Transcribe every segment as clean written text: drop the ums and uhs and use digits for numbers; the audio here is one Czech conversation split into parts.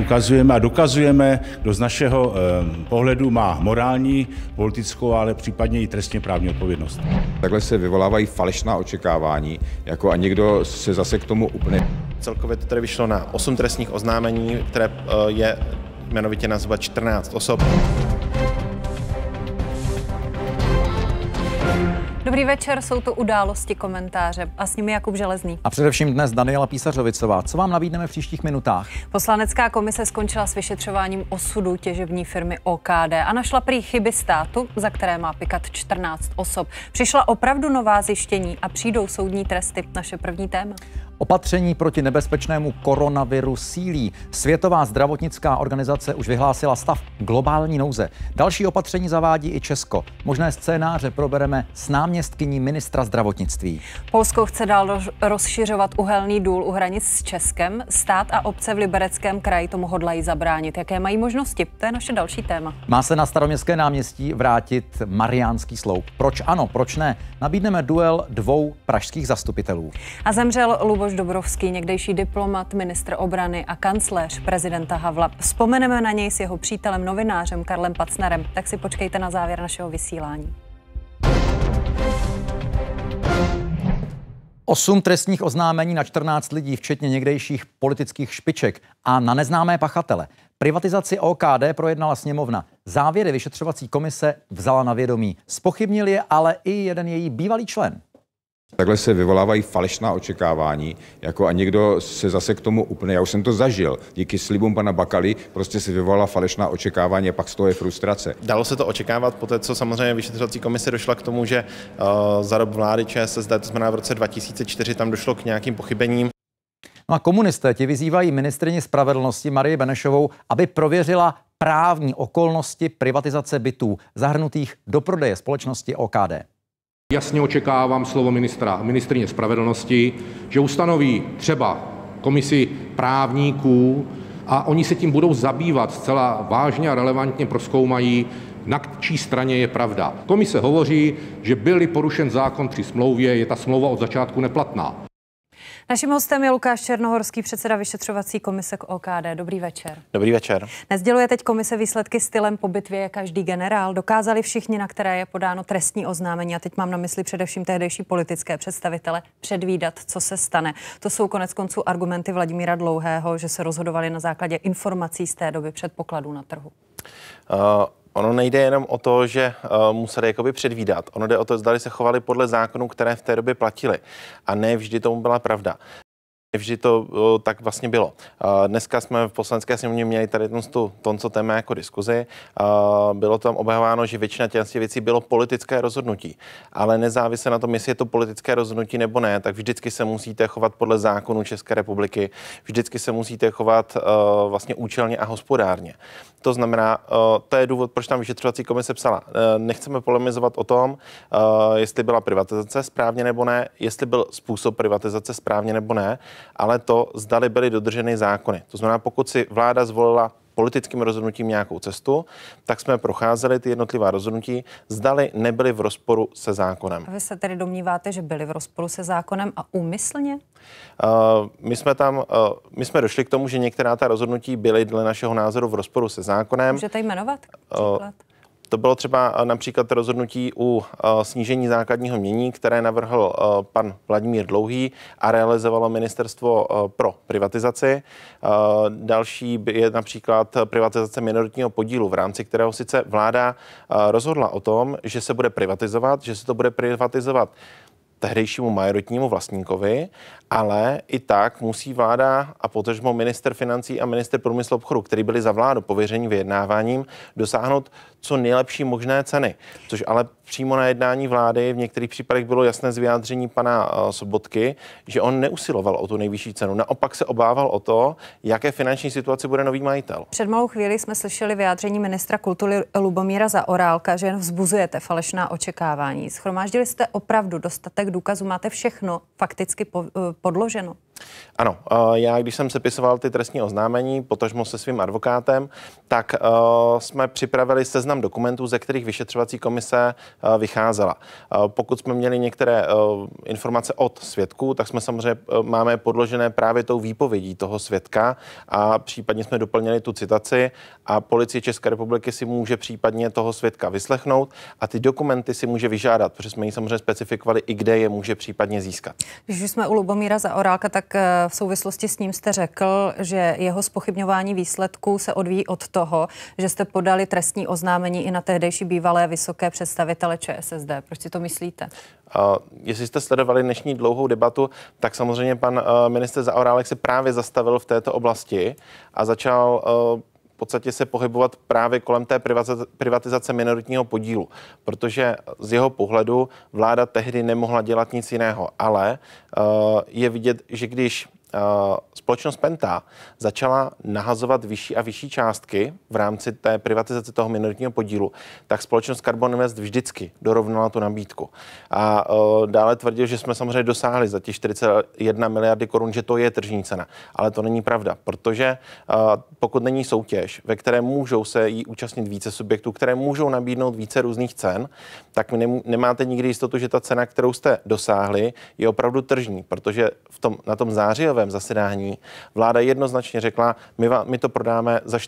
ukazujeme a dokazujeme, kdo z našeho pohledu má morální, politickou, ale případně i trestně právní odpovědnost. Takhle se vyvolávají falešná očekávání, a někdo se zase k tomu úplně... Celkově to tady vyšlo na 8 trestních oznámení, které je jmenovitě na zhruba 14 osob. Dobrý večer, jsou to Události, komentáře a s nimi Jakub Železný. A především dnes Daniela Písařovicová. Co vám nabídneme v příštích minutách? Poslanecká komise skončila s vyšetřováním osudu těžební firmy OKD a našla prý chyby státu, za které má pykat 14 osob. Přišla opravdu nová zjištění a přijdou soudní tresty. Naše první téma. Opatření proti nebezpečnému koronaviru sílí. Světová zdravotnická organizace už vyhlásila stav globální nouze. Další opatření zavádí i Česko. Možné scénáře probereme s náměstkyní ministra zdravotnictví. Polsko chce dál rozšiřovat uhelný důl u hranic s Českem. Stát a obce v Libereckém kraji tomu hodlají zabránit. Jaké mají možnosti? To je naše další téma. Má se na Staroměstské náměstí vrátit Mariánský sloup. Proč ano, proč ne? Nabídneme duel dvou pražských zastupitelů. A zemřel Luboš Dobrovský, někdejší diplomat, ministr obrany a kancléř prezidenta Havla. Vzpomeneme na něj s jeho přítelem novinářem Karlem Pacnerem. Tak si počkejte na závěr našeho vysílání. 8 trestních oznámení na 14 lidí, včetně někdejších politických špiček a na neznámé pachatele. Privatizaci OKD projednala sněmovna. Závěry vyšetřovací komise vzala na vědomí. Zpochybnil je ale i jeden její bývalý člen. Takhle se vyvolávají falešná očekávání, a někdo se zase k tomu úplně... Já už jsem to zažil. Díky slibům pana Bakaly prostě se vyvolala falešná očekávání a pak z toho je frustrace. Dalo se to očekávat poté, co samozřejmě vyšetřovací komise došla k tomu, že za dob vlády ČSSD, to znamená v roce 2004, tam došlo k nějakým pochybením. No a komunisté ti vyzývají ministryni spravedlnosti Marii Benešovou, aby prověřila právní okolnosti privatizace bytů zahrnutých do prodeje společnosti OKD. Jasně očekávám slovo ministryně spravedlnosti, že ustanoví třeba komisi právníků a oni se tím budou zabývat zcela vážně a relevantně prozkoumají, na čí straně je pravda. Komise hovoří, že byl-li porušen zákon při smlouvě, je ta smlouva od začátku neplatná. Naším hostem je Lukáš Černohorský, předseda vyšetřovací komise k OKD. Dobrý večer. Dobrý večer. Nesděluje teď komise výsledky stylem po bitvě je každý generál. Dokázali všichni, na které je podáno trestní oznámení, a teď mám na mysli především tehdejší politické představitele, předvídat, co se stane. To jsou koneckonců argumenty Vladimíra Dlouhého, že se rozhodovali na základě informací z té doby, předpokladů na trhu. Ono nejde jenom o to, že museli jakoby předvídat. Ono jde o to, zdali se chovali podle zákonů, které v té době platily. A ne vždy tomu byla pravda. Vždy to tak vlastně bylo. Dneska jsme v Poslanecké sněmovně měli tady toto téma jako diskuzi. Bylo tam obhajováno, že většina těch věcí bylo politické rozhodnutí. Ale nezávisle na tom, jestli je to politické rozhodnutí nebo ne, tak vždycky se musíte chovat podle zákonů České republiky. Vždycky se musíte chovat vlastně účelně a hospodárně. To znamená, to je důvod, proč tam vyšetřovací komise psala. Nechceme polemizovat o tom, jestli byla privatizace správně nebo ne, jestli byl způsob privatizace správně nebo ne, ale to, zdali byly dodrženy zákony. To znamená, pokud si vláda zvolila politickým rozhodnutím nějakou cestu, tak jsme procházeli ty jednotlivá rozhodnutí, zdali nebyly v rozporu se zákonem. A vy se tedy domníváte, že byly v rozporu se zákonem a úmyslně? My jsme došli k tomu, že některá ta rozhodnutí byly dle našeho názoru v rozporu se zákonem. Můžete jmenovat příklad? To bylo třeba například rozhodnutí u snížení základního jmění, které navrhl pan Vladimír Dlouhý a realizovalo Ministerstvo pro privatizaci. Další je například privatizace minoritního podílu, v rámci kterého sice vláda rozhodla o tom, že se bude privatizovat, že se to bude privatizovat tehdejšímu majoritnímu vlastníkovi, ale i tak musí vláda a potažmo ministr financí a ministr průmyslu a obchodu, který byli za vládu pověření vyjednáváním, dosáhnout co nejlepší možné ceny. Což ale přímo na jednání vlády v některých případech bylo jasné z vyjádření pana Sobotky, že on neusiloval o tu nejvyšší cenu. Naopak se obával o to, jaké finanční situaci bude nový majitel. Před malou chvíli jsme slyšeli vyjádření ministra kultury Lubomíra Zaorálka, že jen vzbuzujete falešná očekávání. Shromáždili jste opravdu dostatek důkazů, máte všechno fakticky podloženo? Ano, já když jsem sepisoval ty trestní oznámení, potažmo se svým advokátem, tak jsme připravili seznam dokumentů, ze kterých vyšetřovací komise vycházela. Pokud jsme měli některé informace od svědků, tak jsme samozřejmě máme podložené právě tou výpovědí toho svědka a případně jsme doplnili tu citaci a Policie České republiky si může případně toho svědka vyslechnout a ty dokumenty si může vyžádat, protože jsme ji samozřejmě specifikovali i kde je může případně získat. Když už jsme u Lubomíra Zaorálka, tak v souvislosti s ním jste řekl, že jeho zpochybňování výsledků se odvíjí od toho, že jste podali trestní oznámení i na tehdejší bývalé vysoké představitele ČSSD. Proč si to myslíte? Jestli jste sledovali dnešní dlouhou debatu, tak samozřejmě pan ministr Zaorálek se právě zastavil v této oblasti a začal v podstatě se pohybovat právě kolem té privatizace minoritního podílu, protože z jeho pohledu vláda tehdy nemohla dělat nic jiného, ale je vidět, že když společnost Penta začala nahazovat vyšší a vyšší částky v rámci té privatizace toho minoritního podílu, tak společnost Karbon Invest vždycky dorovnala tu nabídku. A dále tvrdil, že jsme samozřejmě dosáhli za těch 41 miliardy korun, že to je tržní cena. Ale to není pravda, protože pokud není soutěž, ve které můžou se jí účastnit více subjektů, které můžou nabídnout více různých cen, tak nemáte nikdy jistotu, že ta cena, kterou jste dosáhli, je opravdu tržní, protože na tom zářijovém zasedání vláda jednoznačně řekla, my to prodáme za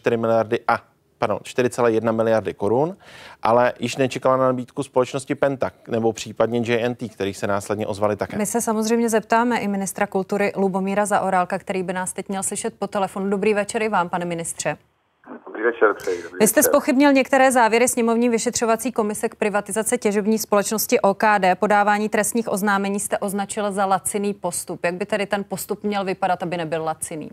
4,1 miliardy korun, ale již nečekala na nabídku společnosti Penta nebo případně JNT, kterých se následně ozvali také. My se samozřejmě zeptáme i ministra kultury Lubomíra Zaorálka, který by nás teď měl slyšet po telefonu. Dobrý večer i vám, pane ministře. Dobrý večer, přeji. Vy jste zpochybnil některé závěry sněmovní vyšetřovací komise k privatizaci těžební společnosti OKD. Podávání trestních oznámení jste označil za laciný postup. Jak by tedy ten postup měl vypadat, aby nebyl laciný?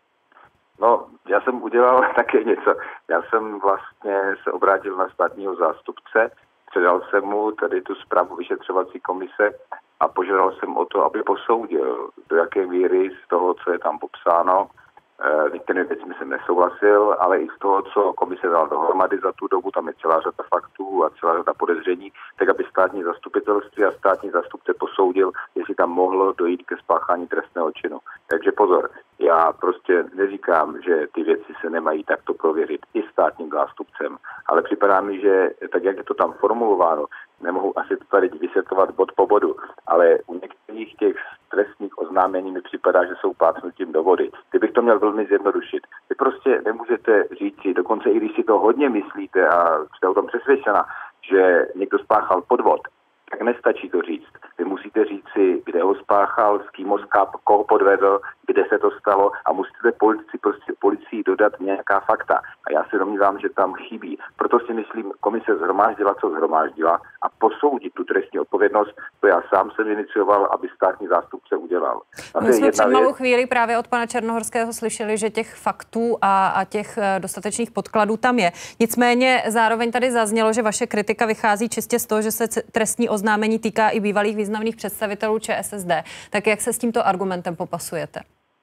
No, já jsem udělal také něco. Já jsem vlastně se obrátil na státního zástupce, předal jsem mu tady tu zprávu vyšetřovací komise a požádal jsem o to, aby posoudil, do jaké míry z toho, co je tam popsáno, některými věcmi jsem nesouhlasil, ale i z toho, co komise dala dohromady za tu dobu, tam je celá řada faktů a celá řada podezření, tak aby státní zastupitelství a státní zástupce posoudil, jestli tam mohlo dojít ke spáchání trestného činu. Takže pozor, já prostě neříkám, že ty věci se nemají takto prověřit i státním zástupcem, ale připadá mi, že tak, jak je to tam formulováno, nemohu asi to tady vysvětlovat bod po bodu, ale u některých těch trestních oznámení mi připadá, že jsou plácnutím do vody. Kdybych to měl velmi zjednodušit. Vy prostě nemůžete říci, dokonce i když si to hodně myslíte a jste o tom přesvědčena, že někdo spáchal podvod, tak nestačí to říct. Vy musíte říci, kde ho spáchal, s kým ho koho podvedl, kde se to stalo a musíte policii dodat nějaká fakta. A já si domnívám, že tam chybí. Proto si myslím, komise shromáždila, co shromáždila a posoudit tu trestní odpovědnost, to já sám jsem inicioval, aby státní zástupce udělal. My jsme před malou chvíli právě od pana Černohorského slyšeli, že těch faktů a těch dostatečných podkladů tam je. Nicméně zároveň tady zaznělo, že vaše kritika vychází čistě z toho, že se trestní oznámení týká i bývalých významných představitelů ČSSD. Tak jak se s tímto argumentem popasujete?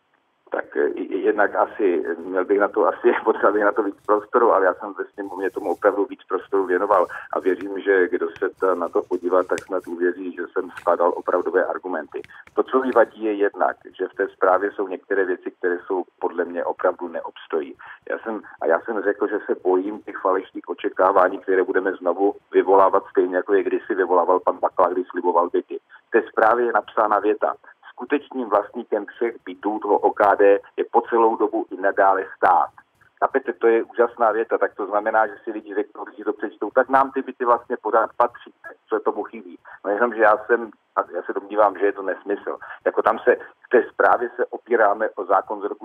Tak jednak asi, měl bych na to potřeboval na to víc prostoru, ale já jsem ve sněmovně tomu opravdu víc prostoru věnoval a věřím, že kdo se na to podívá, tak snad uvěří, že jsem skládal opravdové argumenty. To, co mi vadí, je jednak, že v té zprávě jsou některé věci, které jsou podle mě opravdu neobstojí. Já jsem řekl, že se bojím těch falešných očekávání, které budeme znovu vyvolávat stejně, jako je kdysi vyvolával pan Bakala, když sliboval byty. V té zprávě je napsána věta. Skutečným vlastníkem všech bytů toho OKD je po celou dobu i nadále stát. Chápete, to je úžasná věta, tak to znamená, že si lidi řeknou, když si to přečtou, tak nám ty byty vlastně pořád patří, co tomu chybí. No jenom, že já se domnívám, že je to nesmysl. Jako tam v té zprávě se opíráme o zákon z roku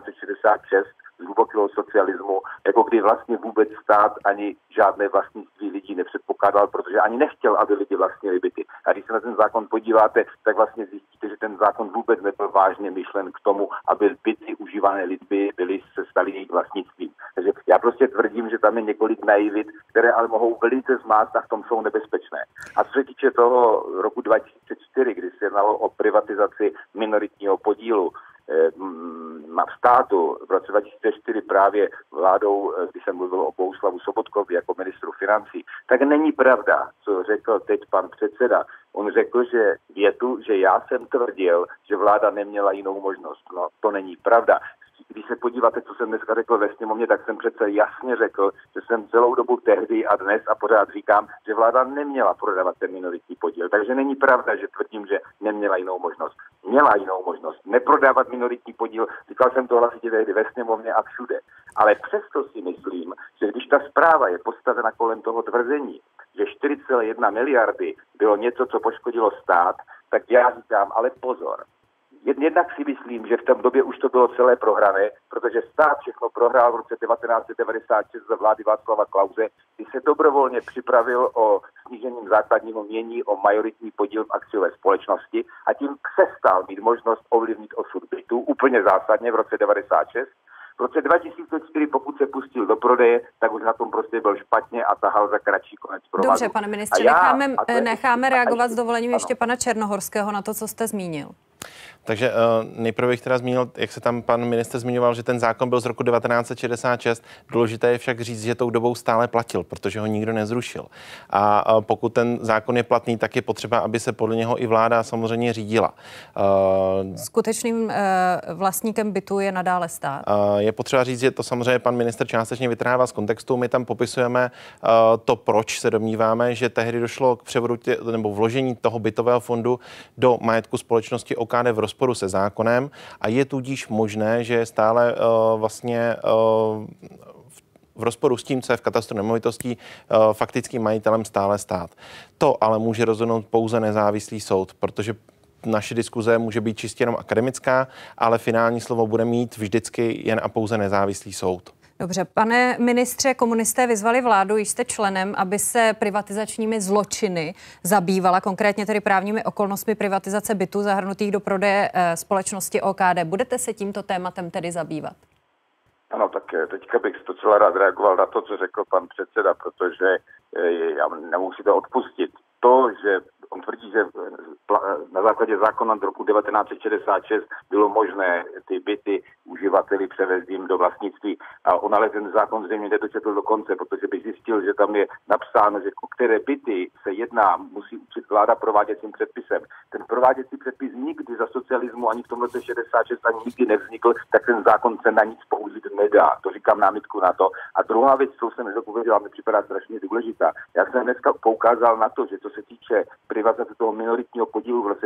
1966 z hlubokého socialismu, jako kdy vlastně vůbec stát ani žádné vlastnictví lidí nepředpokládal, protože ani nechtěl, aby lidi vlastnili byty. A když se na ten zákon podíváte, tak vlastně zjistíte, že ten zákon vůbec nebyl vážně myšlen k tomu, aby byty užívané lidmi se staly jejich vlastnictvím. Takže já prostě tvrdím, že tam je několik naivit, které ale mohou velice zmást a v tom jsou nebezpečné. A co se týče toho roku 2004, kdy se jednalo o privatizaci minoritního podílu v státu v roce 2004 právě vládou, když jsem mluvil o Bohuslavu Sobotkovi jako ministru financí, tak není pravda, co řekl teď pan předseda. On řekl, že větu, že já jsem tvrdil, že vláda neměla jinou možnost. No, to není pravda. Když se podíváte, co jsem dneska řekl ve sněmovně, tak jsem přece jasně řekl, že jsem celou dobu tehdy a dnes a pořád říkám, že vláda neměla prodávat ten minoritní podíl. Takže není pravda, že tvrdím, že neměla jinou možnost. Měla jinou možnost neprodávat minoritní podíl. Říkal jsem to hlasitě tehdy ve sněmovně a všude. Ale přesto si myslím, že když ta zpráva je postavena kolem toho tvrzení, že 4,1 miliardy bylo něco, co poškodilo stát, tak já říkám, ale pozor. Jednak si myslím, že v té době už to bylo celé prohrané, protože stát všechno prohrál v roce 1996 za vlády Václava Klause, kdy se dobrovolně připravil o snížením základního jmění o majoritní podíl v akciové společnosti a tím přestal mít možnost ovlivnit osud bytů úplně zásadně v roce 1996. V roce 2004, pokud se pustil do prodeje, tak už na tom prostě byl špatně a tahal za kratší konec provazu. Dobře, pane ministře, necháme reagovat s dovolením ještě pana Černohorského na to, co jste zmínil. Takže nejprve bych teda zmínil, jak se tam pan ministr zmiňoval, že ten zákon byl z roku 1966. Důležité je však říct, že tou dobou stále platil, protože ho nikdo nezrušil. A pokud ten zákon je platný, tak je potřeba, aby se podle něho i vláda samozřejmě řídila. Skutečným vlastníkem bytu je nadále stát. Je potřeba říct, že to samozřejmě pan ministr částečně vytrhává z kontextu. My tam popisujeme to, proč se domníváme, že tehdy došlo k převodu nebo vložení toho bytového fondu do majetku společnosti OKD v rozporu se zákonem a je tudíž možné, že je stále vlastně v rozporu s tím, co je v katastru nemovitostí faktickým majitelem stále stát. To ale může rozhodnout pouze nezávislý soud, protože naše diskuze může být čistě jenom akademická, ale finální slovo bude mít vždycky jen a pouze nezávislý soud. Dobře, pane ministře, komunisté vyzvali vládu, již jste členem, aby se privatizačními zločiny zabývala, konkrétně tedy právními okolnostmi privatizace bytů zahrnutých do prodeje společnosti OKD. Budete se tímto tématem tedy zabývat? Ano, tak teďka bych docela rád reagoval na to, co řekl pan předseda, protože já nemusím to odpustit. To, že on tvrdí, že na základě zákona z roku 1966 bylo možné ty byty uživateli převést jim do vlastnictví. A on ale ten zákon zřejmě nedočetl do konce, protože by zjistil, že tam je napsáno, že o které byty se jedná, musí učit vláda prováděcím předpisem. Ten prováděcí předpis nikdy za socialismu ani v tom roce 66 ani nikdy nevznikl, tak ten zákon se na nic použít nedá. To říkám námitku na to. A druhá věc, co jsem nedopověděla, mi připadá strašně důležitá. Já jsem dneska poukázal na to, že co se týče privatizace toho minoritního podílu v roce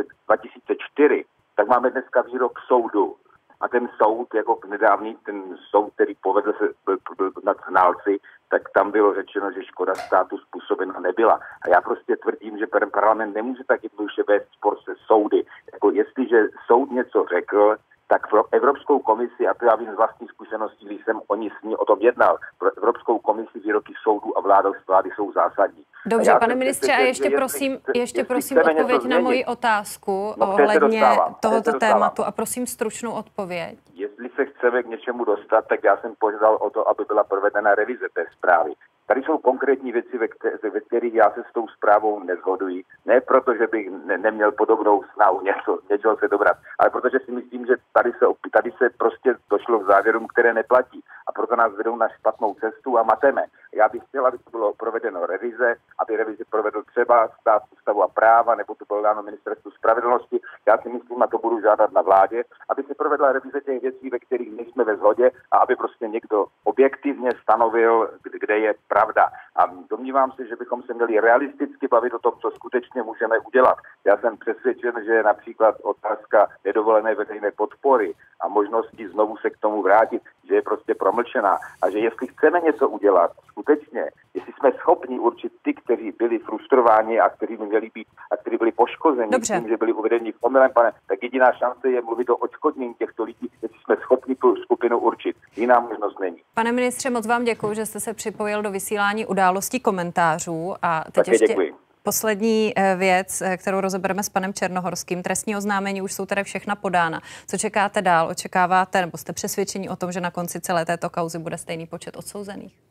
2004, tak máme dneska výrok soudu. A ten soud, jako nedávný, ten soud, který povedl se byl nad znalci, tak tam bylo řečeno, že škoda státu způsobena nebyla. A já prostě tvrdím, že parlament nemůže tak jednoduše vést spor se soudy. Jako jestliže soud něco řekl, tak pro Evropskou komisi, a to já vím z vlastní zkušeností, když jsem s ní o tom jednal, pro Evropskou komisi výroky soudu a vlády jsou zásadní. Dobře, pane ministře, a ještě prosím odpověď na moji otázku ohledně tohoto tématu a prosím stručnou odpověď. Jestli se chceme k něčemu dostat, tak já jsem požádal o to, aby byla provedena revize té zprávy. Tady jsou konkrétní věci, ve kterých já se s tou zprávou neshoduji. Ne proto, že bych neměl podobnou snahu něčeho se dobrat, ale protože si myslím, že tady se prostě došlo k závěrům, které neplatí. A proto nás vedou na špatnou cestu a mateme. Já bych chtěl, aby to bylo provedeno revize, aby revizi provedl třeba stát ústavu a práva, nebo to bylo dáno ministerstvu spravedlnosti. Já si myslím, a to budu žádat na vládě, aby se provedla revize těch věcí, ve kterých nejsme ve shodě, a aby prostě někdo objektivně stanovil, kde je pravda. A domnívám se, že bychom se měli realisticky bavit o tom, co skutečně můžeme udělat. Já jsem přesvědčen, že například otázka nedovolené veřejné podpory a možnosti znovu se k tomu vrátit, že je prostě promlčená a že jestli chceme něco udělat skutečně, jestli jsme schopni určit ty, kteří byli frustrováni a kteří by měli být a kteří byli poškozeni tím, že byli uvedeni v omylem, tak jediná šance je mluvit o odškodnění těchto lidí, jestli jsme schopni tu skupinu určit. Jiná možnost není. Pane ministře, moc vám děkuji, že jste se připojil do vysílání Událostí komentářů a teď také ještě děkuji. Poslední věc, kterou rozebereme s panem Černohorským. Trestní oznámení už jsou tedy všechna podána. Co čekáte dál? Očekáváte, nebo jste přesvědčeni o tom, že na konci celé této kauzy bude stejný počet odsouzených?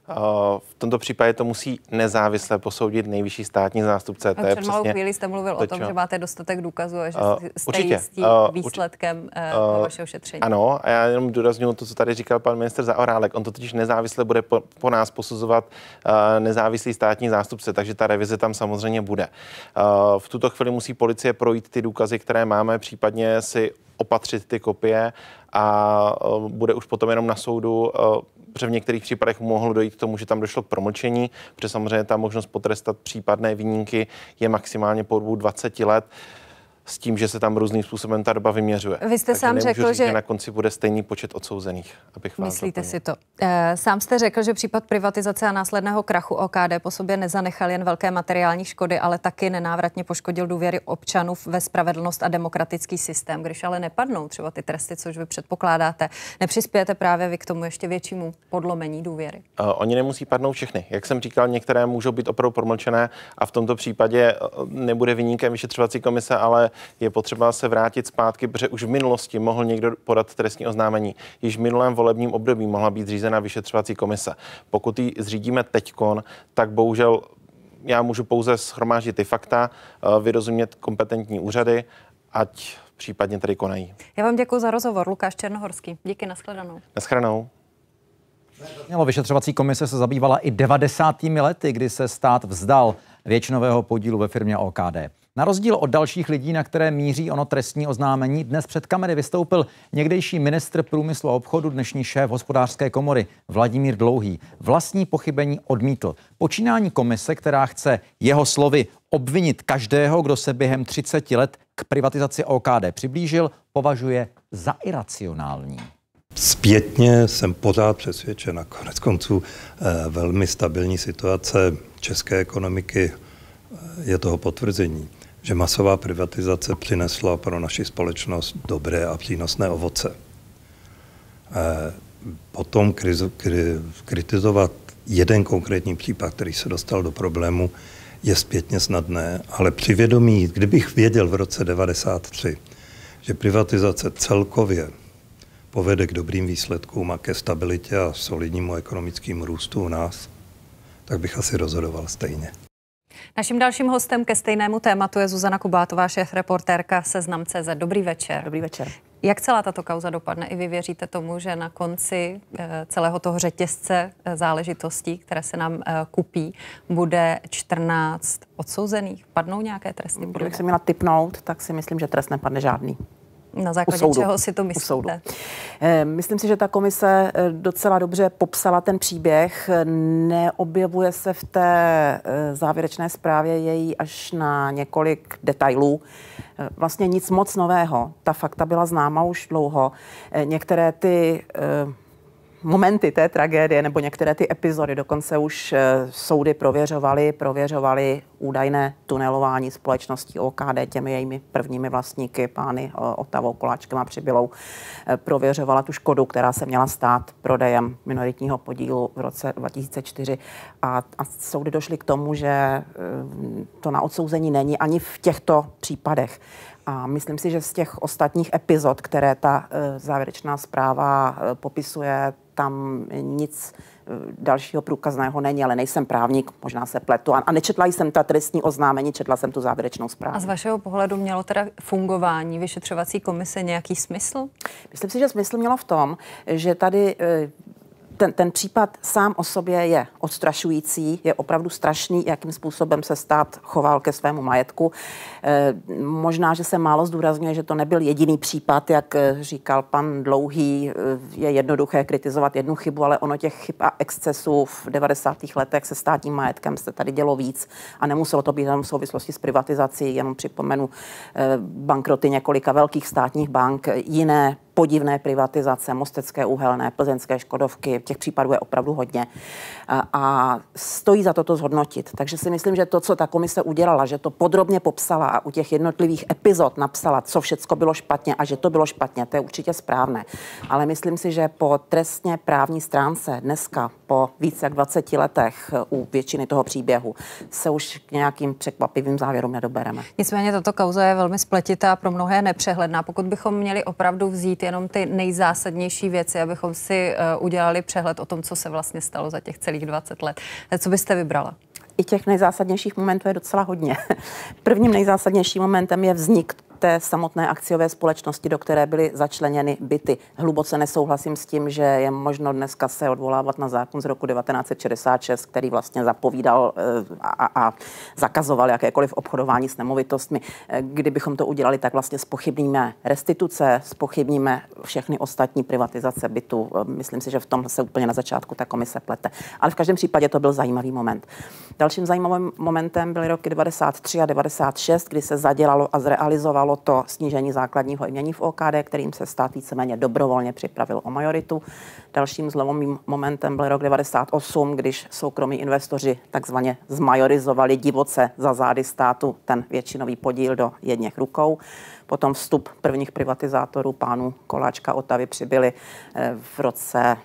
V tomto případě to musí nezávisle posoudit nejvyšší státní zástupce. A před malou chvíli jste mluvil o tom, že máte dostatek důkazů a že jste jistí výsledkem vašeho šetření. Ano, a já jenom důraznuju to, co tady říkal pan ministr Zaorálek. On to totiž nezávisle bude po nás posuzovat nezávislý státní zástupce, takže ta revize tam samozřejmě bude. V tuto chvíli musí policie projít ty důkazy, které máme, případně si opatřit ty kopie a bude už potom jenom na soudu, protože v některých případech mohlo dojít k tomu, že tam došlo k promlčení, protože samozřejmě ta možnost potrestat případné viníky je maximálně po dobu 20 let, s tím, že se tam různým způsobem ta doba vyměřuje. Vy jste sám řekl, že na konci bude stejný počet odsouzených. Myslíte si to? Sám jste řekl, že případ privatizace a následného krachu OKD po sobě nezanechal jen velké materiální škody, ale taky nenávratně poškodil důvěry občanů ve spravedlnost a demokratický systém. Když ale nepadnou třeba ty tresty, což vy předpokládáte, nepřispějete právě vy k tomu ještě většímu podlomení důvěry? Oni nemusí padnout všechny. Jak jsem říkal, některé můžou být opravdu promlčené a v tomto případě nebude viníkem vyšetřovací komise, ale je potřeba se vrátit zpátky, protože už v minulosti mohl někdo podat trestní oznámení. Již v minulém volebním období mohla být zřízena vyšetřovací komise. Pokud ji zřídíme teďkon, tak bohužel já můžu pouze shromáždit ty fakta, vyrozumět kompetentní úřady, ať případně tady konají. Já vám děkuji za rozhovor. Lukáš Černohorský. Díky, nashledanou. Nashledanou. Vyšetřovací komise se zabývala i 90. lety, kdy se stát vzdal většinového podílu ve firmě OKD. Na rozdíl od dalších lidí, na které míří ono trestní oznámení, dnes před kamery vystoupil někdejší ministr průmyslu a obchodu, dnešní šéf Hospodářské komory Vladimír Dlouhý. Vlastní pochybení odmítl. Počínání komise, která chce jeho slovy obvinit každého, kdo se během 30 let k privatizaci OKD přiblížil, považuje za iracionální. Zpětně jsem pořád přesvědčen, a konec konců velmi stabilní situace české ekonomiky je toho potvrzení, že masová privatizace přinesla pro naši společnost dobré a přínosné ovoce. Potom kritizovat jeden konkrétní případ, který se dostal do problému, je zpětně snadné, ale při vědomí, kdybych věděl v roce 1993, že privatizace celkově povede k dobrým výsledkům a ke stabilitě a solidnímu ekonomickému růstu u nás, tak bych asi rozhodoval stejně. Naším dalším hostem ke stejnému tématu je Zuzana Kubátová, šéfreportérka Seznam.cz. Dobrý večer. Dobrý večer. Jak celá tato kauza dopadne? I vy věříte tomu, že na konci celého toho řetězce záležitostí, které se nám kupí, bude 14 odsouzených? Padnou nějaké tresty? Kdybych se měla tipnout, tak si myslím, že trest nepadne žádný. Na základě čeho si to myslíte? Myslím si, že ta komise docela dobře popsala ten příběh. Neobjevuje se v té závěrečné zprávě její až na několik detailů. Vlastně nic moc nového. Ta fakta byla známa už dlouho. Některé ty momenty té tragédie nebo některé ty epizody dokonce už soudy prověřovaly údajné tunelování společností OKD těmi jejími prvními vlastníky, pány Otavou, Koláčkem a Přibylou. Prověřovala tu škodu, která se měla stát prodejem minoritního podílu v roce 2004 a soudy došly k tomu, že to na odsouzení není ani v těchto případech. A myslím si, že z těch ostatních epizod, které ta závěrečná zpráva popisuje, tam nic dalšího průkazného není, ale nejsem právník, možná se pletu. A nečetla jsem ta trestní oznámení, četla jsem tu závěrečnou zprávu. A z vašeho pohledu mělo teda fungování vyšetřovací komise nějaký smysl? Myslím si, že smysl mělo v tom, že tady ten případ sám o sobě je odstrašující, je opravdu strašný, jakým způsobem se stát choval ke svému majetku. Možná, že se málo zdůrazňuje, že to nebyl jediný případ, jak říkal pan Dlouhý, je jednoduché kritizovat jednu chybu, ale ono těch chyb a excesů v 90. letech se státním majetkem se tady dělo víc a nemuselo to být jenom v souvislosti s privatizací, jenom připomenu bankroty několika velkých státních bank, jiné podivné privatizace, Mostecké uhelné, plzeňské Škodovky, těch případů je opravdu hodně a stojí za to zhodnotit. Takže si myslím, že to, co ta komise udělala, že to podrobně popsala a u těch jednotlivých epizod napsala, co všecko bylo špatně a že to bylo špatně, to je určitě správné. Ale myslím si, že po trestně právní stránce dneska po více jak 20 letech u většiny toho příběhu se už k nějakým překvapivým závěrům nedobereme. Nicméně tato kauza je velmi spletitá, pro mnohé nepřehledná. Pokud bychom měli opravdu vzít jenom ty nejzásadnější věci, abychom si udělali přehled o tom, co se vlastně stalo za těch celých 20 let, co byste vybrala? I těch nejzásadnějších momentů je docela hodně. Prvním nejzásadnějším momentem je vznik té samotné akciové společnosti, do které byly začleněny byty. Hluboce nesouhlasím s tím, že je možno dneska se odvolávat na zákon z roku 1966, který vlastně zapovídal a zakazoval jakékoliv obchodování s nemovitostmi. Kdybychom to udělali, tak vlastně zpochybníme restituce, zpochybníme všechny ostatní privatizace bytu. Myslím si, že v tom se úplně na začátku ta komise plete. Ale v každém případě to byl zajímavý moment. Dalším zajímavým momentem byly roky 93 a 96, kdy se zadělalo a zrealizovalo to snížení základního jmění v OKD, kterým se stát víceméně dobrovolně připravil o majoritu. Dalším zlomovým momentem byl rok 98, když soukromí investoři takzvaně zmajorizovali divoce za zády státu ten většinový podíl do jedněch rukou. Potom vstup prvních privatizátorů pánů Koláčka, Otavy přibyli v roce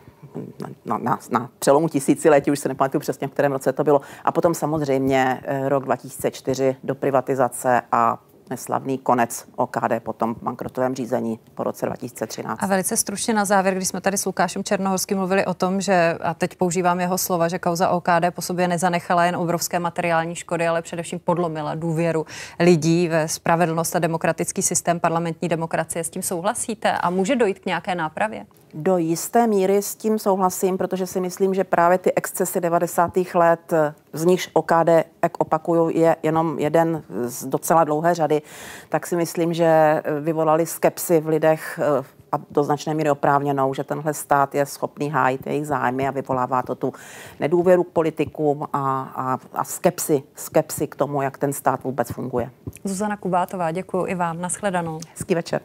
na přelomu tisíciletí, už se nepamatuju přesně, v kterém roce to bylo. A potom samozřejmě rok 2004 do privatizace a neslavný konec OKD po tom bankrotovém řízení po roce 2013. A velice stručně na závěr, když jsme tady s Lukášem Černohorským mluvili o tom, že, a teď používám jeho slova, že kauza OKD po sobě nezanechala jen obrovské materiální škody, ale především podlomila důvěru lidí ve spravedlnost a demokratický systém parlamentní demokracie. S tím souhlasíte a může dojít k nějaké nápravě? Do jisté míry s tím souhlasím, protože si myslím, že právě ty excesy 90. let, z nichž OKD, jak opakuju, je jenom jeden z docela dlouhé řady, tak si myslím, že vyvolali skepsi v lidech a do značné míry oprávněnou, že tenhle stát je schopný hájit jejich zájmy a vyvolává to tu nedůvěru k politikům a skepsi k tomu, jak ten stát vůbec funguje. Zuzana Kubátová, děkuji i vám. Nashledanou. Hezký večer.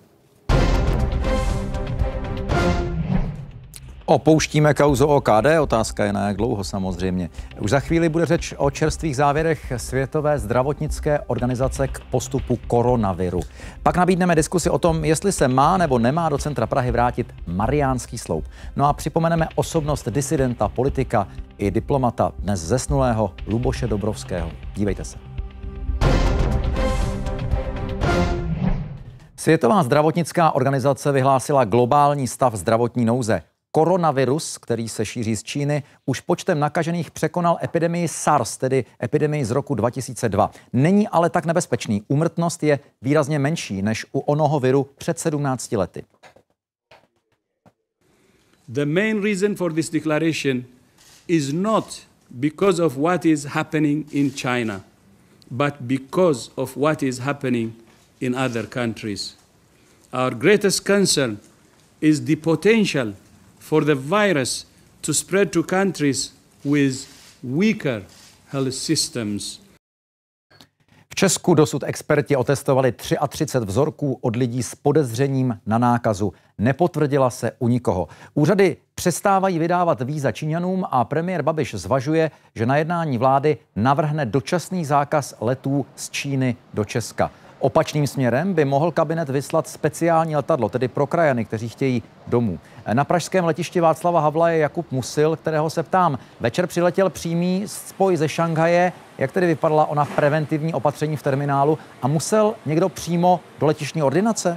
Opouštíme kauzu OKD, otázka je na jak dlouho samozřejmě. Už za chvíli bude řeč o čerstvých závěrech Světové zdravotnické organizace k postupu koronaviru. Pak nabídneme diskusi o tom, jestli se má nebo nemá do centra Prahy vrátit Mariánský sloup. No a připomeneme osobnost disidenta, politika i diplomata dnes zesnulého Luboše Dobrovského. Dívejte se. Světová zdravotnická organizace vyhlásila globální stav zdravotní nouze. Koronavirus, který se šíří z Číny, už počtem nakažených překonal epidemii SARS, tedy epidemii z roku 2002. Není ale tak nebezpečný. Úmrtnost je výrazně menší než u onoho viru před 17 lety. The main reason for this declaration is not because of what is happening in China, but because of what is happening in other countries. Our greatest concern is the potential for the virus to spread to countries with weaker health systems. V Česku dosud experti otestovali 33 vzorků od lidí s podezřením na nákazu. Nepotvrdila se u nikoho. Úřady přestávají vydávat víza Číňanům a premiér Babiš zvažuje, že na jednání vlády navrhne dočasný zákaz letů z Číny do Česka. Opačným směrem by mohl kabinet vyslat speciální letadlo, tedy pro krajany, kteří chtějí domů. Na pražském letišti Václava Havla je Jakub Musil, kterého se ptám. Večer přiletěl přímý spoj ze Šanghaje. Jak tedy vypadala ona preventivní opatření v terminálu a musel někdo přímo do letištní ordinace?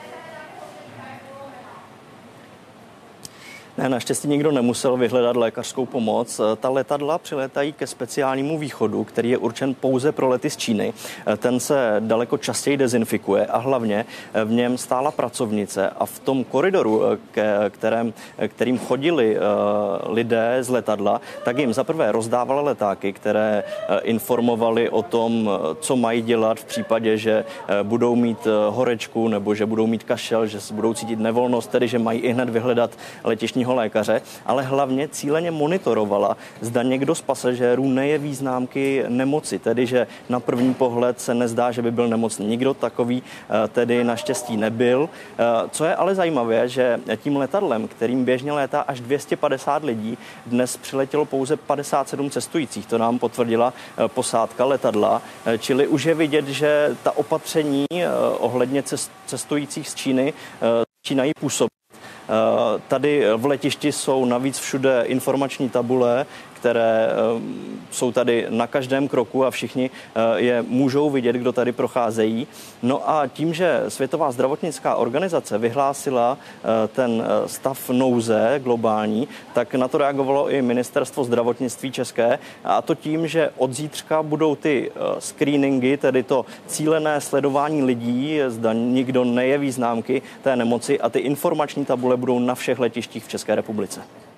Ne, naštěstí nikdo nemusel vyhledat lékařskou pomoc. Ta letadla přilétají ke speciálnímu východu, který je určen pouze pro lety z Číny. Ten se daleko častěji dezinfikuje a hlavně v něm stála pracovnice a v tom koridoru, kterým chodili lidé z letadla, tak jim zaprvé rozdávala letáky, které informovali o tom, co mají dělat v případě, že budou mít horečku nebo že budou mít kašel, že se budou cítit nevolnost, tedy že mají i hned vyhledat letištní lékaře, ale hlavně cíleně monitorovala, zda někdo z pasažérů nejeví známky nemoci, tedy že na první pohled se nezdá, že by byl nemocný. Nikdo takový tedy naštěstí nebyl. Co je ale zajímavé, že tím letadlem, kterým běžně létá až 250 lidí, dnes přiletělo pouze 57 cestujících. To nám potvrdila posádka letadla, čili už je vidět, že ta opatření ohledně cestujících z Číny začínají působit. Tady v letišti jsou navíc všude informační tabule, které jsou tady na každém kroku a všichni je můžou vidět, kdo tady procházejí. No a tím, že Světová zdravotnická organizace vyhlásila ten stav nouze globální, tak na to reagovalo i Ministerstvo zdravotnictví české, a to tím, že od zítřka budou ty screeningy, tedy to cílené sledování lidí, zda nikdo nejeví známky té nemoci, a ty informační tabule budou na všech letištích v České republice.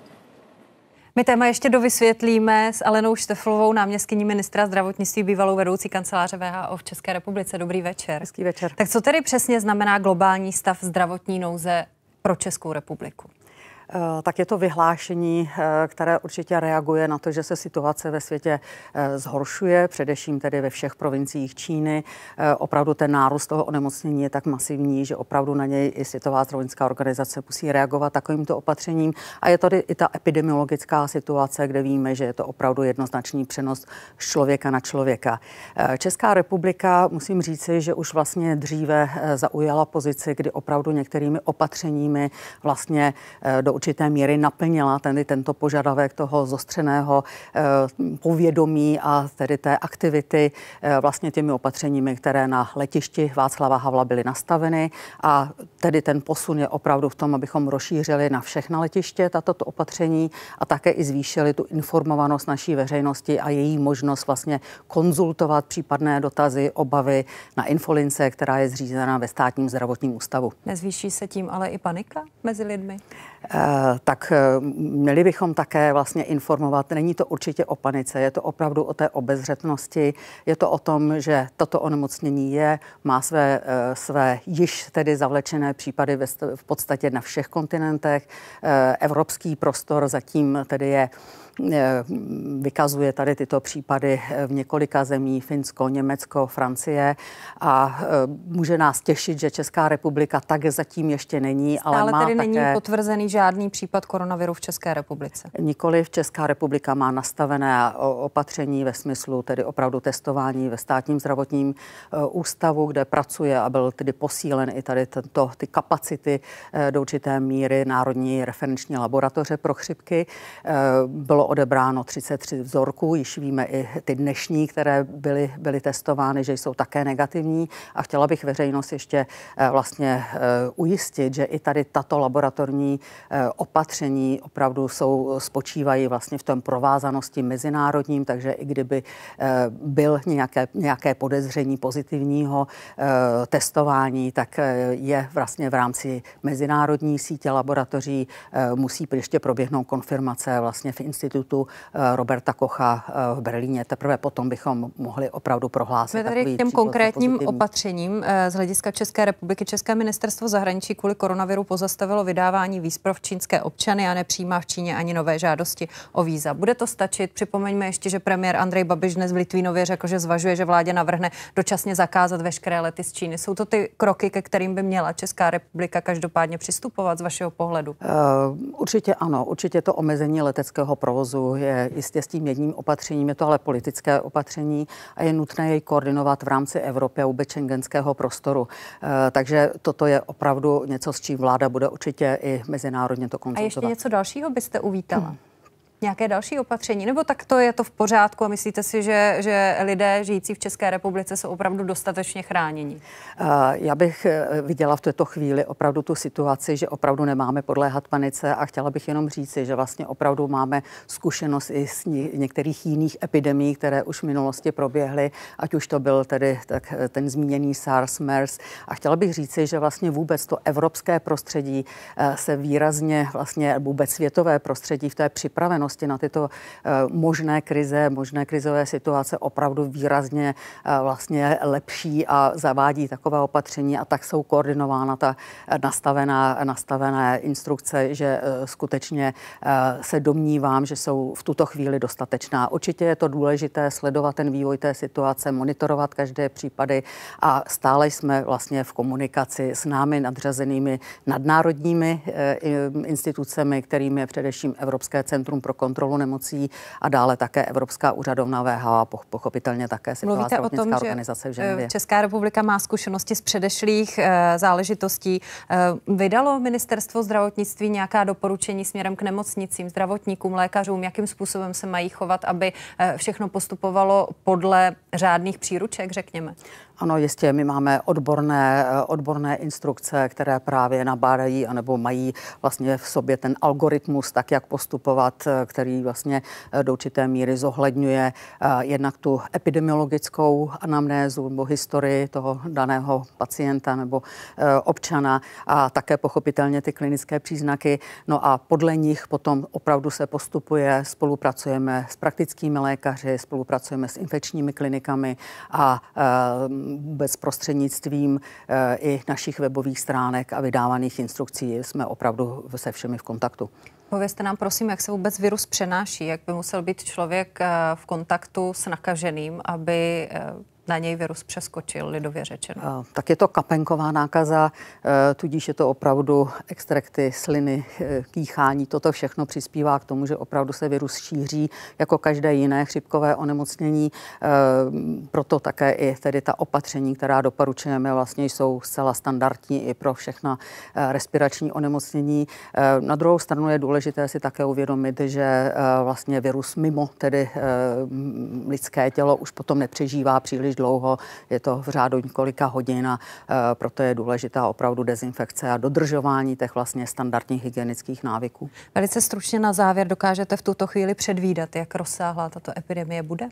My téma ještě dovysvětlíme s Alenou Šteflovou, náměstkyní ministra zdravotnictví, bývalou vedoucí kanceláře WHO v České republice. Dobrý večer. Hezký večer. Tak co tedy přesně znamená globální stav zdravotní nouze pro Českou republiku? Tak je to vyhlášení, které určitě reaguje na to, že se situace ve světě zhoršuje, především tedy ve všech provinciích Číny. Opravdu ten nárůst toho onemocnění je tak masivní, že opravdu na něj i Světová zdravotnická organizace musí reagovat takovýmto opatřením. A je tady i ta epidemiologická situace, kde víme, že je to opravdu jednoznačný přenos z člověka na člověka. Česká republika, musím říci, že už vlastně dříve zaujala pozici, kdy opravdu některými opatřeními vlastně do určité míry naplnila tento požadavek toho zostřeného povědomí a tedy té aktivity vlastně těmi opatřeními, které na letišti Václava Havla byly nastaveny, a tedy ten posun je opravdu v tom, abychom rozšířili na všechna letiště tato opatření a také i zvýšili tu informovanost naší veřejnosti a její možnost vlastně konzultovat případné dotazy, obavy na infolince, která je zřízena ve Státním zdravotním ústavu. Nezvýší se tím ale i panika mezi lidmi? Tak měli bychom také vlastně informovat, není to určitě o panice, je to opravdu o té obezřetnosti, je to o tom, že toto onemocnění má své již tedy zavlečené případy v podstatě na všech kontinentech. Evropský prostor zatím tedy vykazuje tady tyto případy v několika zemí, Finsko, Německo, Francie, a může nás těšit, že Česká republika tak zatím ještě není, ale má tedy není potvrzený žádný případ koronaviru v České republice. Nikoliv, Česká republika má nastavené opatření ve smyslu tedy opravdu testování ve Státním zdravotním ústavu, kde pracuje a byl tedy posílen i tady ty kapacity do určité míry Národní referenční laboratoře pro chřipky. Bylo odebráno 33 vzorků, již víme i ty dnešní, které byly testovány, že jsou také negativní, a chtěla bych veřejnost ještě vlastně ujistit, že i tady tato laboratorní opatření opravdu spočívají vlastně v tom provázanosti mezinárodním, takže i kdyby byl nějaké podezření pozitivního testování, tak je vlastně v rámci mezinárodní sítě laboratoří musí ještě proběhnout konfirmace vlastně v institutu Roberta Kocha v Berlíně. Teprve potom bychom mohli opravdu prohlásit. Tady k těm konkrétním opatřením z hlediska České republiky. České ministerstvo zahraničí kvůli koronaviru pozastavilo vydávání víz pro čínské občany a nepřijímá v Číně ani nové žádosti o víza. Bude to stačit? Připomeňme ještě, že premiér Andrej Babiš dnes v Litvínově řekl, že zvažuje, že vládě navrhne dočasně zakázat veškeré lety z Číny. Jsou to ty kroky, ke kterým by měla Česká republika každopádně přistupovat z vašeho pohledu? Určitě ano. Určitě to omezení leteckého provozu je jistě s tím jedním opatřením, je to ale politické opatření a je nutné jej koordinovat v rámci Evropy a vůbec schengenského prostoru. Takže toto je opravdu něco, s čím vláda bude určitě i mezinárodně to konzultovat. A ještě něco dalšího byste uvítala? Nějaké další opatření? Nebo tak to je to v pořádku a myslíte si, že lidé žijící v České republice jsou opravdu dostatečně chráněni? Já bych viděla v této chvíli opravdu tu situaci, že opravdu nemáme podléhat panice, a chtěla bych jenom říci, že vlastně opravdu máme zkušenost i z některých jiných epidemií, které už v minulosti proběhly, ať už to byl tedy ten zmíněný SARS, MERS. A chtěla bych říci, že vlastně vůbec to evropské prostředí se výrazně vlastně vůbec světové prostředí v té připravenosti na tyto možné krize, možné krizové situace opravdu výrazně vlastně lepší a zavádí taková opatření, a tak jsou koordinována ta nastavené instrukce, že skutečně se domnívám, že jsou v tuto chvíli dostatečná. Určitě je to důležité sledovat ten vývoj té situace, monitorovat každé případy, a stále jsme vlastně v komunikaci s námi nadřazenými nadnárodními institucemi, kterými je především Evropské centrum pro kontrolu nemocí a dále také Evropská úřadovna WHO a pochopitelně také Světová zdravotnická organizace v Ženevě. Česká republika má zkušenosti z předešlých záležitostí. Vydalo ministerstvo zdravotnictví nějaká doporučení směrem k nemocnicím, zdravotníkům, lékařům, jakým způsobem se mají chovat, aby všechno postupovalo podle řádných příruček, řekněme? Ano, jistě, my máme odborné instrukce, které právě nabádají anebo mají vlastně v sobě ten algoritmus, tak jak postupovat, který vlastně do určité míry zohledňuje jednak tu epidemiologickou anamnézu nebo historii toho daného pacienta nebo občana a také pochopitelně ty klinické příznaky. No a podle nich potom opravdu se postupuje, spolupracujeme s praktickými lékaři, spolupracujeme s infekčními klinikami a vůbec prostřednictvím i našich webových stránek a vydávaných instrukcí jsme opravdu se všemi v kontaktu. Povězte nám prosím, jak se vůbec virus přenáší, jak by musel být člověk v kontaktu s nakaženým, aby na něj virus přeskočil, lidově řečeno. Tak je to kapénková nákaza, tudíž je to opravdu extrakty, sliny, kýchání. Toto všechno přispívá k tomu, že opravdu se virus šíří jako každé jiné chřipkové onemocnění. Proto také i tedy ta opatření, která doporučujeme, vlastně jsou zcela standardní i pro všechna respirační onemocnění. Na druhou stranu je důležité si také uvědomit, že vlastně virus mimo tedy lidské tělo už potom nepřežívá příliš dlouho, je to v řádu několika hodin a proto je důležitá opravdu dezinfekce a dodržování těch vlastně standardních hygienických návyků. Velice stručně na závěr, dokážete v tuto chvíli předvídat, jak rozsáhlá tato epidemie bude?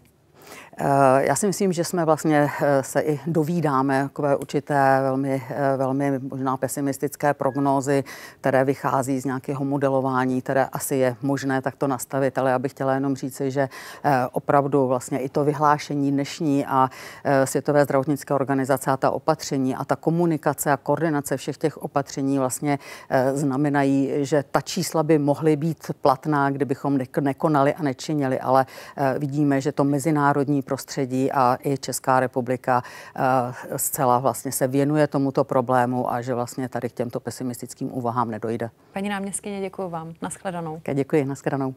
Já si myslím, že jsme vlastně se i dovídáme takové určité velmi možná pesimistické prognózy, které vychází z nějakého modelování, které asi je možné takto nastavit, ale já bych chtěla jenom říci, že opravdu vlastně i to vyhlášení dnešní a Světové zdravotnické organizace a ta opatření a ta komunikace a koordinace všech těch opatření vlastně znamenají, že ta čísla by mohly být platná, kdybychom nekonali a nečinili, ale vidíme, že to mezinárodní prostředí a i Česká republika zcela vlastně se věnuje tomuto problému a že vlastně tady k těmto pesimistickým úvahám nedojde. Paní náměstkyně, děkuji vám. Nashledanou. Děkuji, nashledanou.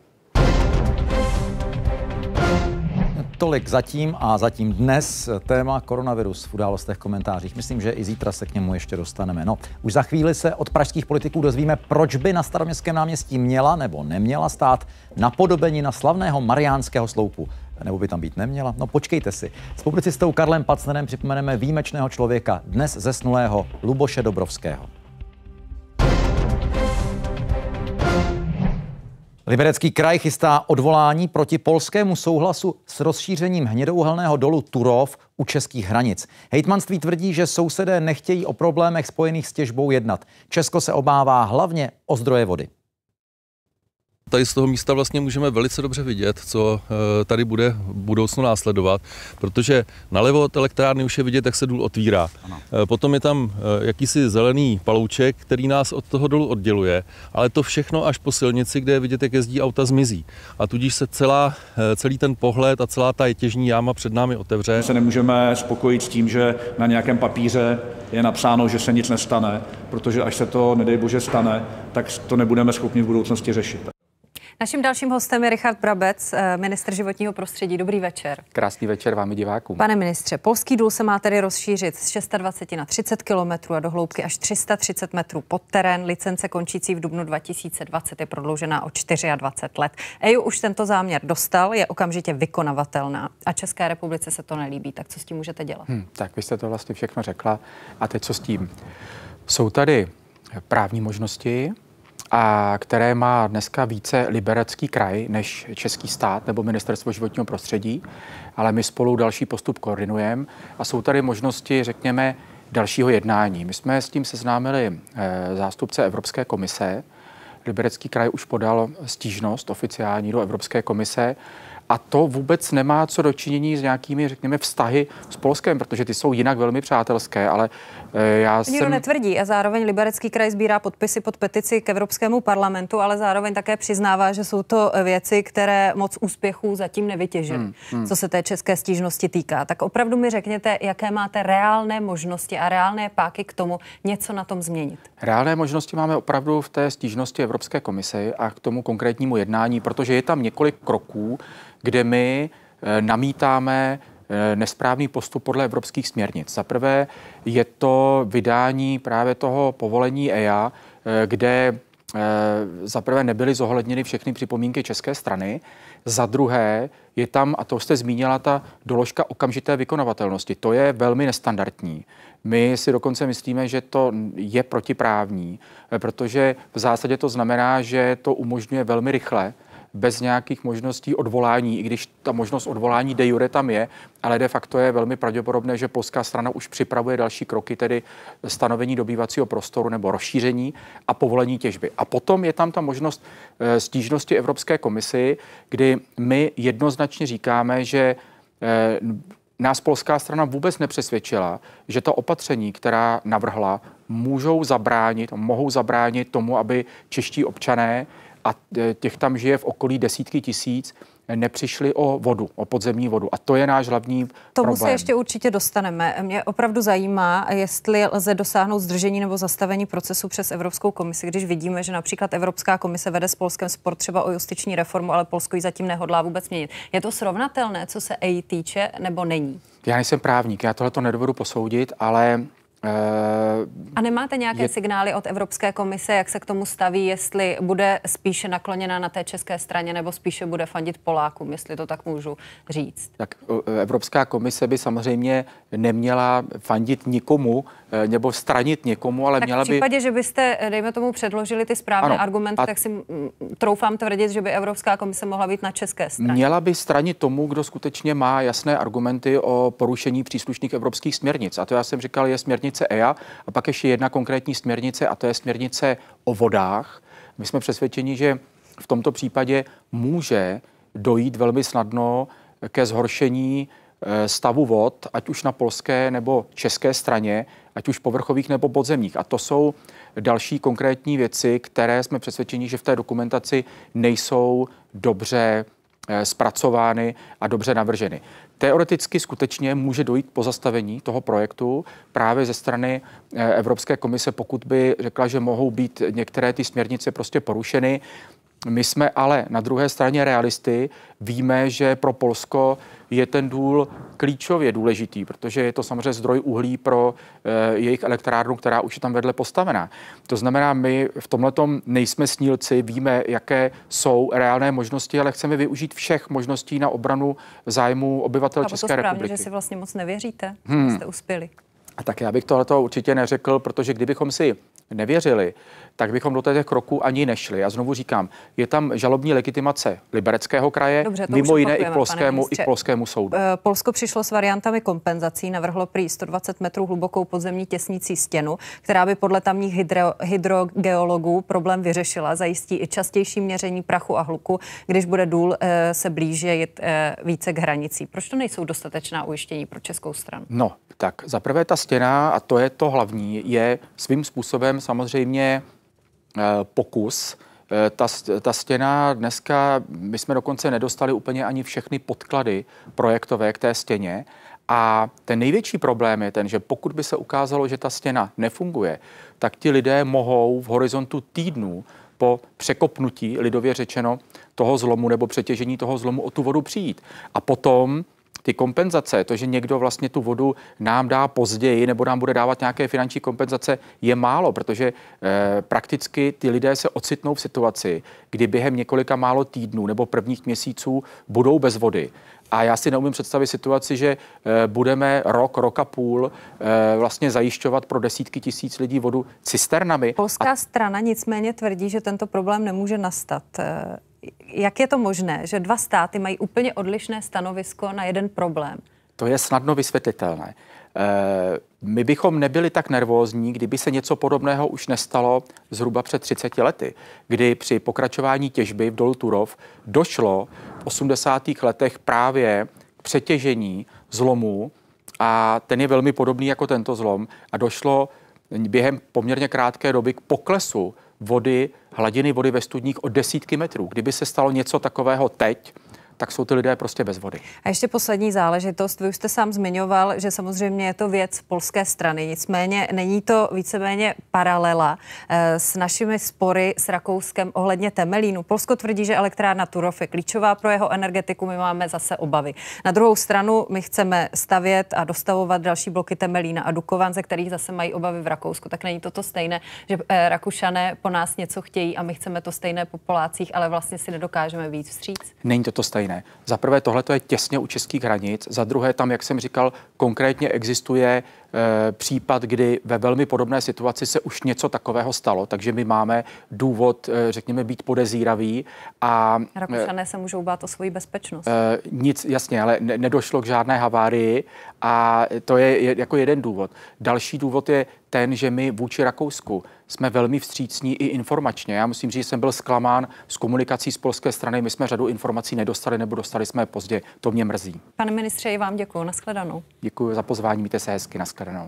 Tolik zatím a zatím dnes téma koronavirus v Událostech, komentářích. Myslím, že i zítra se k němu ještě dostaneme. No, už za chvíli se od pražských politiků dozvíme, proč by na Staroměstském náměstí měla nebo neměla stát napodobenina slavného Mariánského sloupu. Nebo by tam být neměla? No počkejte si. S publicistou Karlem Pacnerem připomeneme výjimečného člověka, dnes zesnulého Luboše Dobrovského. Liberecký kraj chystá odvolání proti polskému souhlasu s rozšířením hnědouhelného dolu Turów u českých hranic. Hejtmanství tvrdí, že sousedé nechtějí o problémech spojených s těžbou jednat. Česko se obává hlavně o zdroje vody. Tady z toho místa vlastně můžeme velice dobře vidět, co tady bude v budoucnu následovat, protože nalevo od elektrárny už je vidět, jak se důl otvírá. Potom je tam jakýsi zelený palouček, který nás od toho dolu odděluje, ale to všechno až po silnici, kde je vidět, jak jezdí auta, zmizí. A tudíž se celý ten pohled a celá ta těžní jáma před námi otevře. My se nemůžeme spokojit s tím, že na nějakém papíře je napsáno, že se nic nestane, protože až se to, nedej bože, stane, tak to nebudeme schopni v budoucnosti řešit. Naším dalším hostem je Richard Brabec, ministr životního prostředí. Dobrý večer. Krásný večer vám i divákům. Pane ministře, polský důl se má tedy rozšířit z 26 na 30 kilometrů a do hloubky až 330 metrů pod terén. Licence končící v dubnu 2020 je prodloužená o 24 let. EU už tento záměr dostal, je okamžitě vykonavatelná a České republice se to nelíbí. Tak co s tím můžete dělat? Tak vy jste to vlastně všechno řekla. A teď co s tím? Jsou tady právní možnosti, a které má dneska více Liberecký kraj než český stát nebo Ministerstvo životního prostředí, ale my spolu další postup koordinujeme a jsou tady možnosti, řekněme, dalšího jednání. My jsme s tím seznámili zástupce Evropské komise. Liberecký kraj už podal stížnost oficiální do Evropské komise a to vůbec nemá co dočinění s nějakými, řekněme, vztahy s Polskem, protože ty jsou jinak velmi přátelské, ale Nikdo netvrdí a zároveň Liberecký kraj sbírá podpisy pod petici k Evropskému parlamentu, ale zároveň také přiznává, že jsou to věci, které moc úspěchů zatím nevytěžily, co se té české stížnosti týká. Tak opravdu mi řekněte, jaké máte reálné možnosti a reálné páky k tomu něco na tom změnit. Reálné možnosti máme opravdu v té stížnosti Evropské komise a k tomu konkrétnímu jednání, protože je tam několik kroků, kde my namítáme nesprávný postup podle evropských směrnic. Za prvé je to vydání právě toho povolení EIA, kde za prvé nebyly zohledněny všechny připomínky české strany. Za druhé je tam, a to jste zmínila, ta doložka okamžité vykonavatelnosti. To je velmi nestandardní. My si dokonce myslíme, že to je protiprávní, protože v zásadě to znamená, že to umožňuje velmi rychle, bez nějakých možností odvolání, i když ta možnost odvolání de jure tam je, ale de facto je velmi pravděpodobné, že polská strana už připravuje další kroky, tedy stanovení dobývacího prostoru nebo rozšíření a povolení těžby. A potom je tam ta možnost stížnosti Evropské komisi, kdy my jednoznačně říkáme, že nás polská strana vůbec nepřesvědčila, že ta opatření, která navrhla, mohou zabránit tomu, aby čeští občané, a těch tam žije v okolí desítky tisíc, nepřišli o vodu, o podzemní vodu. A to je náš hlavní problém. Tomu se ještě určitě dostaneme. Mě opravdu zajímá, jestli lze dosáhnout zdržení nebo zastavení procesu přes Evropskou komisi, když vidíme, že například Evropská komise vede s Polskem spor třeba o justiční reformu, ale Polsko ji zatím nehodlá vůbec měnit. Je to srovnatelné, co se EI týče, nebo není? Já nejsem právník, já tohle to nedovedu posoudit, ale a nemáte nějaké signály od Evropské komise, jak se k tomu staví, jestli bude spíše nakloněna na té české straně, nebo spíše bude fandit Polákům, jestli to tak můžu říct? Tak Evropská komise by samozřejmě neměla fandit nikomu nebo stranit někomu, ale tak měla by... v případě, že byste, dejme tomu, předložili ty správné argumenty, tak si troufám tvrdit, že by Evropská komise mohla být na české straně. Měla by stranit tomu, kdo skutečně má jasné argumenty o porušení příslušných evropských směrnic. A to já jsem říkal, je směrnice EIA a pak ještě jedna konkrétní směrnice a to je směrnice o vodách. My jsme přesvědčeni, že v tomto případě může dojít velmi snadno ke zhoršení stavu vod, ať už na polské nebo české straně, ať už povrchových nebo podzemních. A to jsou další konkrétní věci, které jsme přesvědčeni, že v té dokumentaci nejsou dobře zpracovány a dobře navrženy. Teoreticky skutečně může dojít k pozastavení toho projektu právě ze strany Evropské komise, pokud by řekla, že mohou být některé ty směrnice prostě porušeny. My jsme ale na druhé straně realisty. Víme, že pro Polsko je ten důl klíčově důležitý, protože je to samozřejmě zdroj uhlí pro jejich elektrárnu, která už je tam vedle postavená. To znamená, my v tomhletom nejsme snílci, víme, jaké jsou reálné možnosti, ale chceme využít všech možností na obranu zájmu obyvatel České republiky. Že si vlastně moc nevěříte, že jste uspěli. A tak já bych tohleto určitě neřekl, protože kdybychom si nevěřili, tak bychom do těch kroků ani nešli. A znovu říkám, je tam žalobní legitimace Libereckého kraje, dobře, mimo jiné i polskému soudu. Polsko přišlo s variantami kompenzací, navrhlo prý 120 metrů hlubokou podzemní těsnící stěnu, která by podle tamních hydrogeologů problém vyřešila, zajistí i častější měření prachu a hluku, když bude důl se blížit více k hranicí. Proč to nejsou dostatečná ujištění pro českou stranu? No, tak za prvé ta stěna, a to je to hlavní, je svým způsobem samozřejmě pokus. Ta stěna dneska, my jsme dokonce nedostali úplně ani všechny podklady projektové k té stěně a ten největší problém je ten, že pokud by se ukázalo, že ta stěna nefunguje, tak ti lidé mohou v horizontu týdnů po překopnutí, lidově řečeno, toho zlomu nebo přetěžení toho zlomu o tu vodu přijít. A potom ty kompenzace, to, že někdo vlastně tu vodu nám dá později nebo nám bude dávat nějaké finanční kompenzace, je málo, protože prakticky ty lidé se ocitnou v situaci, kdy během několika málo týdnů nebo prvních měsíců budou bez vody. A já si neumím představit situaci, že budeme rok a půl vlastně zajišťovat pro desítky tisíc lidí vodu cisternami. Polská strana nicméně tvrdí, že tento problém nemůže nastat. Jak je to možné, že dva státy mají úplně odlišné stanovisko na jeden problém? To je snadno vysvětlitelné. My bychom nebyli tak nervózní, kdyby se něco podobného už nestalo zhruba před 30 lety, kdy při pokračování těžby v dolu Turów došlo v 80. letech právě k přetěžení zlomů a ten je velmi podobný jako tento zlom a došlo během poměrně krátké doby k poklesu hladiny vody ve studních o desítky metrů. Kdyby se stalo něco takového teď, tak jsou ty lidé prostě bez vody. A ještě poslední záležitost. Vy už jste sám zmiňoval, že samozřejmě je to věc polské strany. Nicméně není to víceméně paralela s našimi spory s Rakouskem ohledně Temelínu. Polsko tvrdí, že elektrárna Turów je klíčová pro jeho energetiku. My máme zase obavy. Na druhou stranu my chceme stavět a dostavovat další bloky Temelína a Dukovan, ze kterých zase mají obavy v Rakousku. Tak není to stejné, že Rakušané po nás něco chtějí a my chceme to stejné po Polácích, ale vlastně si nedokážeme víc vstříc. Není to stejné. Za prvé, tohle je těsně u českých hranic. Za druhé, tam, jak jsem říkal, konkrétně existuje případ, kdy ve velmi podobné situaci se už něco takového stalo, takže my máme důvod, řekněme, být podezíraví. A Rakušané se můžou bát o svoji bezpečnost. Nic, jasně, ale nedošlo k žádné havárii a to je jako jeden důvod. Další důvod je ten, že my vůči Rakousku jsme velmi vstřícní i informačně. Já musím říct, že jsem byl zklamán z komunikací z polské strany. My jsme řadu informací nedostali nebo dostali jsme pozdě. To mě mrzí. Pane ministře, i vám děkuji. Nashledanou. Děkuji za pozvání. Mějte se hezky. Nashledanou.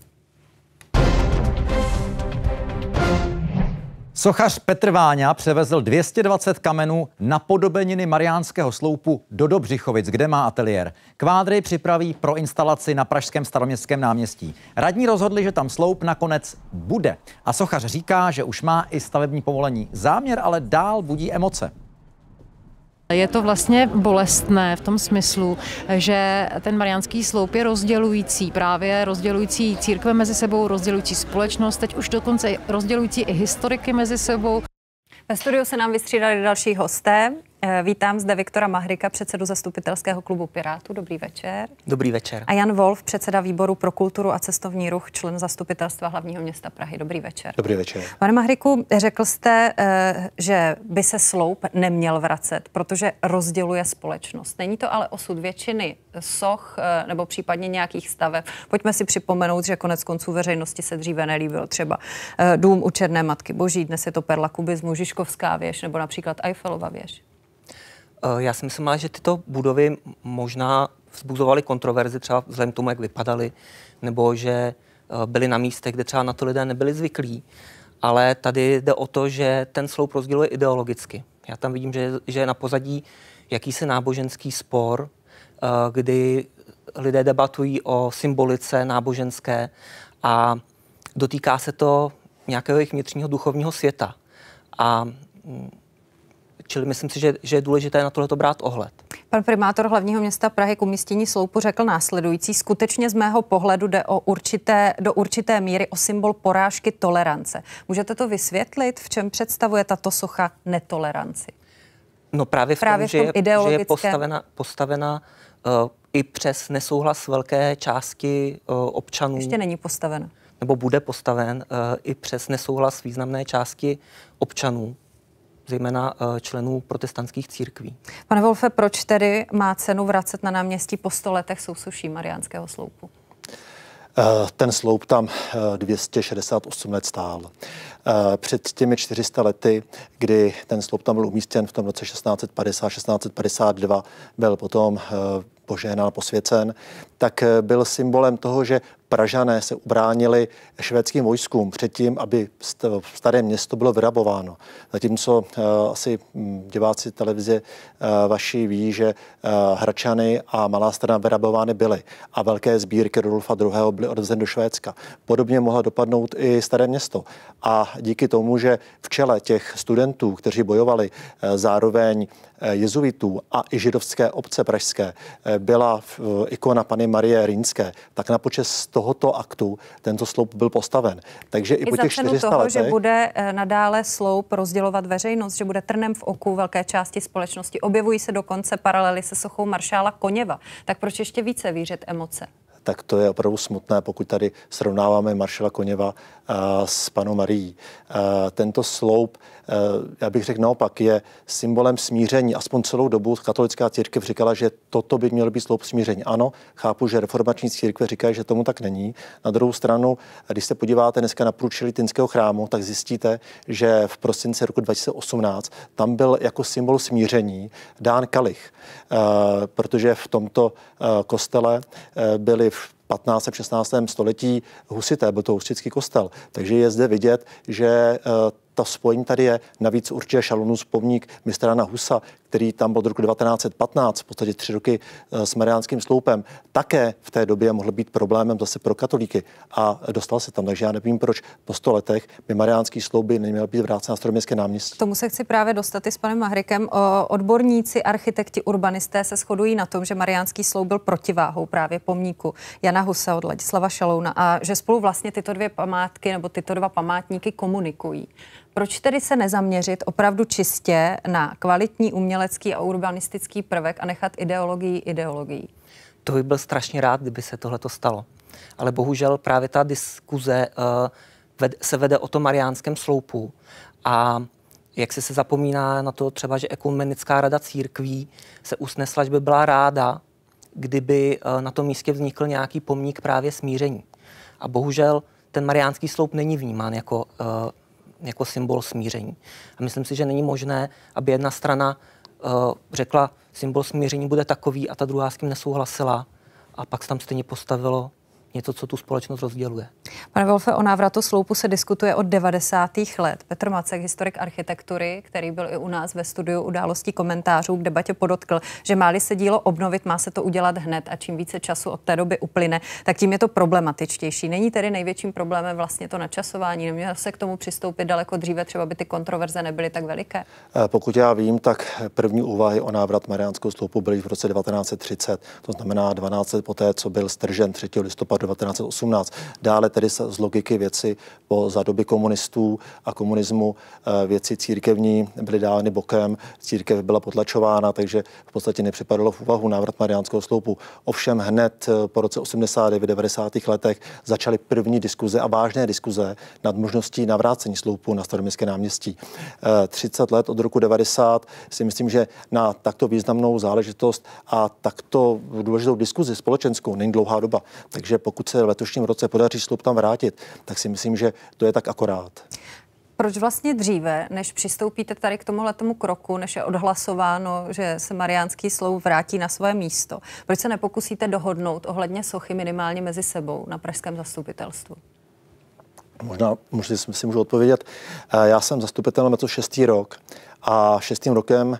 Sochař Petr Váňa převezl 220 kamenů na podobeniny Mariánského sloupu do Dobřichovic, kde má ateliér. Kvádry připraví pro instalaci na pražském Staroměstském náměstí. Radní rozhodli, že tam sloup nakonec bude. A sochař říká, že už má i stavební povolení. Záměr ale dál budí emoce. Je to vlastně bolestné v tom smyslu, že ten Mariánský sloup je rozdělující, právě rozdělující církve mezi sebou, rozdělující společnost, teď už dokonce rozdělující i historiky mezi sebou. Ve studiu se nám vystřídali další hosté. Vítám zde Viktora Mahrika, předsedu zastupitelského klubu Pirátů. Dobrý večer. Dobrý večer. A Jan Wolf, předseda výboru pro kulturu a cestovní ruch, člen zastupitelstva hlavního města Prahy. Dobrý večer. Dobrý večer. Pane Mahriku, řekl jste, že by se sloup neměl vracet, protože rozděluje společnost. Není to ale osud většiny soch nebo případně nějakých staveb. Pojďme si připomenout, že konec konců veřejnosti se dříve nelíbil třeba dům u Černé Matky Boží, dnes je to perla kubismu, Žižkovská věž nebo například Eiffelova věž. Já si myslím, že tyto budovy možná vzbuzovaly kontroverzi třeba vzhledem k tomu, jak vypadaly, nebo že byly na místech, kde třeba na to lidé nebyli zvyklí. Ale tady jde o to, že ten sloup rozděluje ideologicky. Já tam vidím, že je na pozadí jakýsi náboženský spor, kdy lidé debatují o symbolice náboženské a dotýká se to nějakého jejich vnitřního duchovního světa. Čili myslím si, že je důležité na tohleto brát ohled. Pan primátor hlavního města Prahy k umístění sloupu řekl následující. Skutečně z mého pohledu jde do určité míry o symbol porážky tolerance. Můžete to vysvětlit, v čem představuje tato socha netoleranci? No právě v tom, že je postavena i přes nesouhlas velké části občanů. Ještě není postavena. Nebo bude postaven i přes nesouhlas významné části občanů, zejména členů protestantských církví. Pane Wolfe, proč tedy má cenu vracet na náměstí po 100 letech sousoší Mariánského sloupu? Ten sloup tam 268 let stál. Před těmi 400 lety, kdy ten sloup tam byl umístěn v tom roce 1650-1652, byl potom požehnán, posvěcen, tak byl symbolem toho, že Pražané se ubránili švédským vojskům předtím, aby staré město bylo vyrabováno. Zatímco asi diváci televize vaši ví, že Hradčany a Malá Strana vyrabovány byly a velké sbírky Rudolfa II. Byly odvezeny do Švédska. Podobně mohla dopadnout i staré město. A díky tomu, že v čele těch studentů, kteří bojovali zároveň jezuitů a i židovské obce pražské, byla ikona Panny Marie Rýnské, tak na počest tohoto aktu tento sloup byl postaven. Takže i po těch 400 toho, letech... že bude nadále sloup rozdělovat veřejnost, že bude trnem v oku velké části společnosti. Objevují se dokonce paralely se sochou maršála Koněva. Tak proč ještě více vířit emoce? Tak to je opravdu smutné, pokud tady srovnáváme maršala Koněva s Pannou Marií. Tento sloup, já bych řekl naopak, je symbolem smíření. Aspoň celou dobu katolická církev říkala, že toto by měl být sloup smíření. Ano, chápu, že reformační církve říkají, že tomu tak není. Na druhou stranu, když se podíváte dneska na průčelí Týnského chrámu, tak zjistíte, že v prosinci roku 2018 tam byl jako symbol smíření dán kalich, protože v tomto kostele byly v 15. 16. století husité, byl to husitský kostel. Takže je zde vidět, že ta spojení tady je. Navíc určitě Šalunův pomník mistra Jana Husa, který tam byl od roku 1915, v podstatě 3 roky s Mariánským sloupem, také v té době mohl být problémem zase pro katolíky a dostal se tam. Takže já nevím, proč po 100 letech by Mariánský sloup by neměl být vrácen na Staroměstské náměstí. K tomu se chci právě dostat i s panem Mahrykem. Odborníci, architekti, urbanisté se shodují na tom, že Mariánský sloup byl protiváhou právě pomníku Jana Husa od Ladislava Šalouna a že spolu vlastně tyto dvě památky nebo tyto dva památníky komunikují. Proč tedy se nezaměřit opravdu čistě na kvalitní umělecký a urbanistický prvek a nechat ideologii? To bych byl strašně rád, kdyby se tohleto stalo. Ale bohužel právě ta diskuze se vede o tom Mariánském sloupu a jak se zapomíná na to třeba, že Ekumenická rada církví se usnesla, že by byla ráda, kdyby na tom místě vznikl nějaký pomník právě smíření. A bohužel ten Mariánský sloup není vnímán jako symbol smíření. A myslím si, že není možné, aby jedna strana řekla, symbol smíření bude takový a ta druhá s tím nesouhlasila a pak se tam stejně postavilo něco, co tu společnost rozděluje. Pane Wolfe, o návratu sloupu se diskutuje od 90. let. Petr Macek, historik architektury, který byl i u nás ve studiu Událostí komentářů, v debatě podotkl, že má-li se dílo obnovit, má se to udělat hned a čím více času od té doby uplyne, tak tím je to problematičtější. Není tedy největším problémem vlastně to načasování? Nemělo se k tomu přistoupit daleko dříve, třeba by ty kontroverze nebyly tak veliké? Pokud já vím, tak první úvahy o návrat Mariánského sloupu byly v roce 1930, to znamená 12 let poté, co byl stržen 3. listopadu 1918. Dále tedy z logiky věci za doby komunistů a komunismu věci církevní byly dány bokem, církev byla potlačována, takže v podstatě nepřipadalo v úvahu návrat Mariánského sloupu. Ovšem hned po roce 89, 90. letech začaly první diskuze a vážné diskuze nad možností navrácení sloupu na Staroměstské náměstí. 30 let od roku 90 si myslím, že na takto významnou záležitost a takto důležitou diskuzi společenskou není dlouhá doba. Takže pokud se v letošním roce podaří sloup tam vrátit, tak si myslím, že to je tak akorát. Proč vlastně dříve, než přistoupíte tady k tomuhletomu kroku, než je odhlasováno, že se Mariánský sloup vrátí na svoje místo, proč se nepokusíte dohodnout ohledně sochy minimálně mezi sebou na pražském zastupitelstvu? Možná si můžu odpovědět. Já jsem zastupitelem na to 6. rok a 6. rokem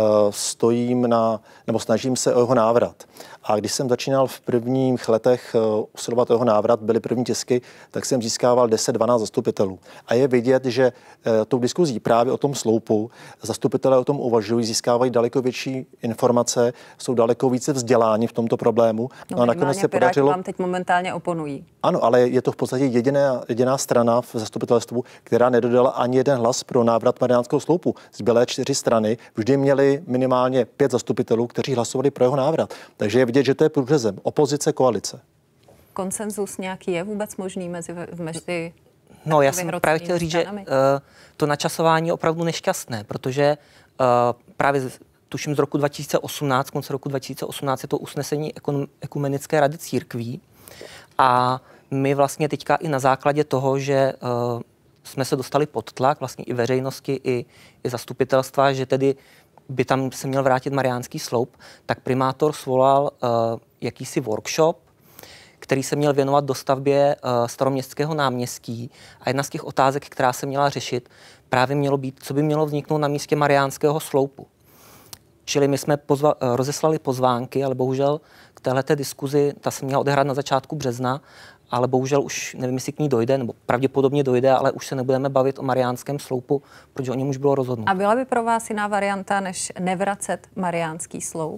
snažím se o jeho návrat. A když jsem začínal v prvních letech usilovat o jeho návrat, byly první tisky, tak jsem získával 10-12 zastupitelů. A je vidět, že tou diskuzí právě o tom sloupu zastupitelé o tom uvažují, získávají daleko větší informace, jsou daleko více vzděláni v tomto problému. No a nakonec se podařilo. Vám teď momentálně oponují. Ano, ale je to v podstatě jediná strana v zastupitelstvu, která nedodala ani jeden hlas pro návrat Mariánského sloupu. Zbylé 4 strany vždy měly minimálně 5 zastupitelů, kteří hlasovali pro jeho návrat. Takže je vidět, že to je průřezem. Opozice, koalice. Konsenzus nějaký je vůbec možný mezi No, já jsem právě chtěl říct, že to načasování je opravdu nešťastné, protože právě tuším z roku 2018, konce roku 2018 je to usnesení Ekumenické rady církví a my vlastně teďka i na základě toho, že jsme se dostali pod tlak vlastně i veřejnosti, i zastupitelstva, že tedy by tam se měl vrátit Mariánský sloup, tak primátor svolal jakýsi workshop, který se měl věnovat dostavbě Staroměstského náměstí a jedna z těch otázek, která se měla řešit, právě mělo být, co by mělo vzniknout na místě Mariánského sloupu. Čili my jsme rozeslali pozvánky, ale bohužel k téhleté diskuzi, ta se měla odehrát na začátku března, ale bohužel už nevím, jestli k ní dojde, nebo pravděpodobně dojde, ale už se nebudeme bavit o Mariánském sloupu, protože o něm už bylo rozhodnuto. A byla by pro vás jiná varianta, než nevracet Mariánský sloup?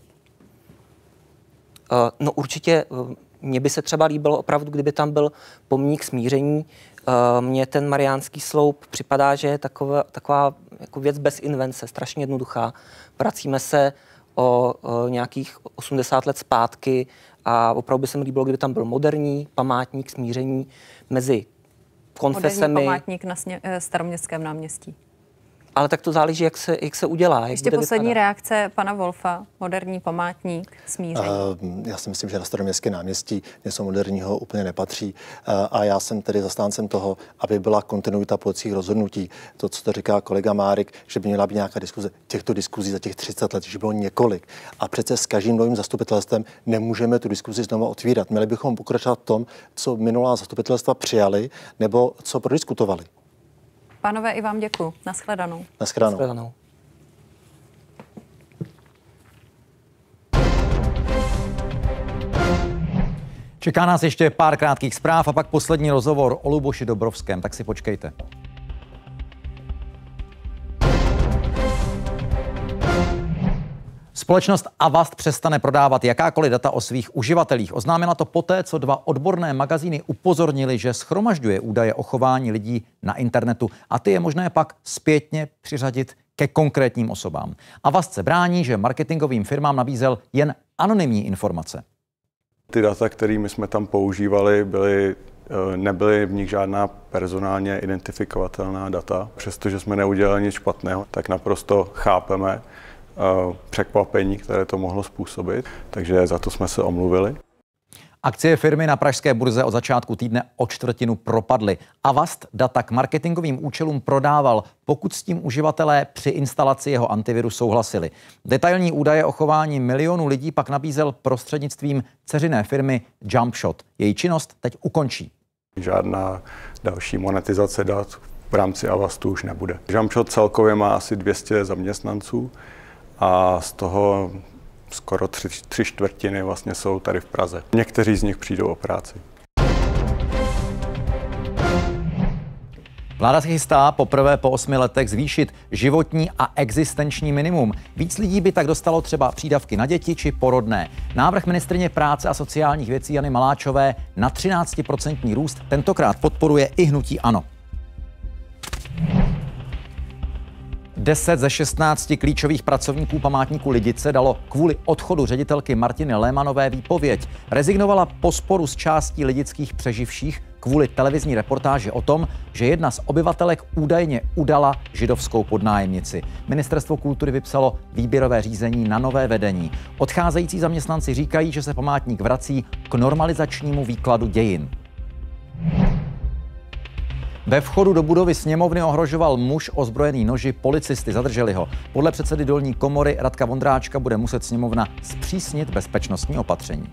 No určitě, mně by se třeba líbilo opravdu, kdyby tam byl pomník smíření. Mně ten Mariánský sloup připadá, že je taková jako věc bez invence, strašně jednoduchá. Vracíme se o nějakých 80 let zpátky a opravdu by se mi líbilo, kdyby tam byl moderní památník smíření mezi konfesemi. Moderní památník na Staroměstském náměstí. ale tak to záleží, jak se udělá. Ještě poslední reakce pana Wolfa, moderní památník smíření. Já si myslím, že na Staroměstské náměstí něco moderního úplně nepatří a já jsem tedy zastáncem toho, aby byla kontinuita politických rozhodnutí. To, co to říká kolega Márek, že by měla být nějaká diskuze. Těchto diskuzí za těch 30 let, že bylo několik. A přece s každým novým zastupitelstvem nemůžeme tu diskuzi znovu otvírat. Měli bychom pokračovat v tom, co minulá zastupitelstva přijali nebo co prodiskutovali. Pánové, i vám děkuji. Nashledanou. Nashledanou. Čeká nás ještě pár krátkých zpráv a pak poslední rozhovor o Luboši Dobrovském, tak si počkejte. Společnost Avast přestane prodávat jakákoliv data o svých uživatelích. Oznámila to poté, co 2 odborné magazíny upozornily, že shromažďuje údaje o chování lidí na internetu a ty je možné pak zpětně přiřadit ke konkrétním osobám. Avast se brání, že marketingovým firmám nabízel jen anonymní informace. Ty data, kterými jsme tam používali, nebyly v nich žádná personálně identifikovatelná data. Přestože jsme neudělali nic špatného, tak naprosto chápeme překvapení, které to mohlo způsobit, takže za to jsme se omluvili. Akcie firmy na pražské burze od začátku týdne o 1/4 propadly. Avast data k marketingovým účelům prodával, pokud s tím uživatelé při instalaci jeho antiviru souhlasili. Detailní údaje o chování milionů lidí pak nabízel prostřednictvím dceřiné firmy Jumpshot. Její činnost teď ukončí. Žádná další monetizace dat v rámci Avastu už nebude. Jumpshot celkově má asi 200 zaměstnanců a z toho skoro 3/4 vlastně jsou tady v Praze. Někteří z nich přijdou o práci. Vláda se chystá poprvé po 8 letech zvýšit životní a existenční minimum. Víc lidí by tak dostalo třeba přídavky na děti či porodné. Návrh ministryně práce a sociálních věcí Jany Maláčové na 13% růst tentokrát podporuje i hnutí ANO. 10 ze 16 klíčových pracovníků památníku Lidice dalo kvůli odchodu ředitelky Martiny Lémanové výpověď. Rezignovala po sporu s částí lidických přeživších kvůli televizní reportáži o tom, že jedna z obyvatelek údajně udala židovskou podnájemnici. Ministerstvo kultury vypsalo výběrové řízení na nové vedení. Odcházející zaměstnanci říkají, že se památník vrací k normalizačnímu výkladu dějin. Ve vchodu do budovy sněmovny ohrožoval muž ozbrojený noži policisty, zadrželi ho. Podle předsedy dolní komory Radka Vondráčka bude muset sněmovna zpřísnit bezpečnostní opatření.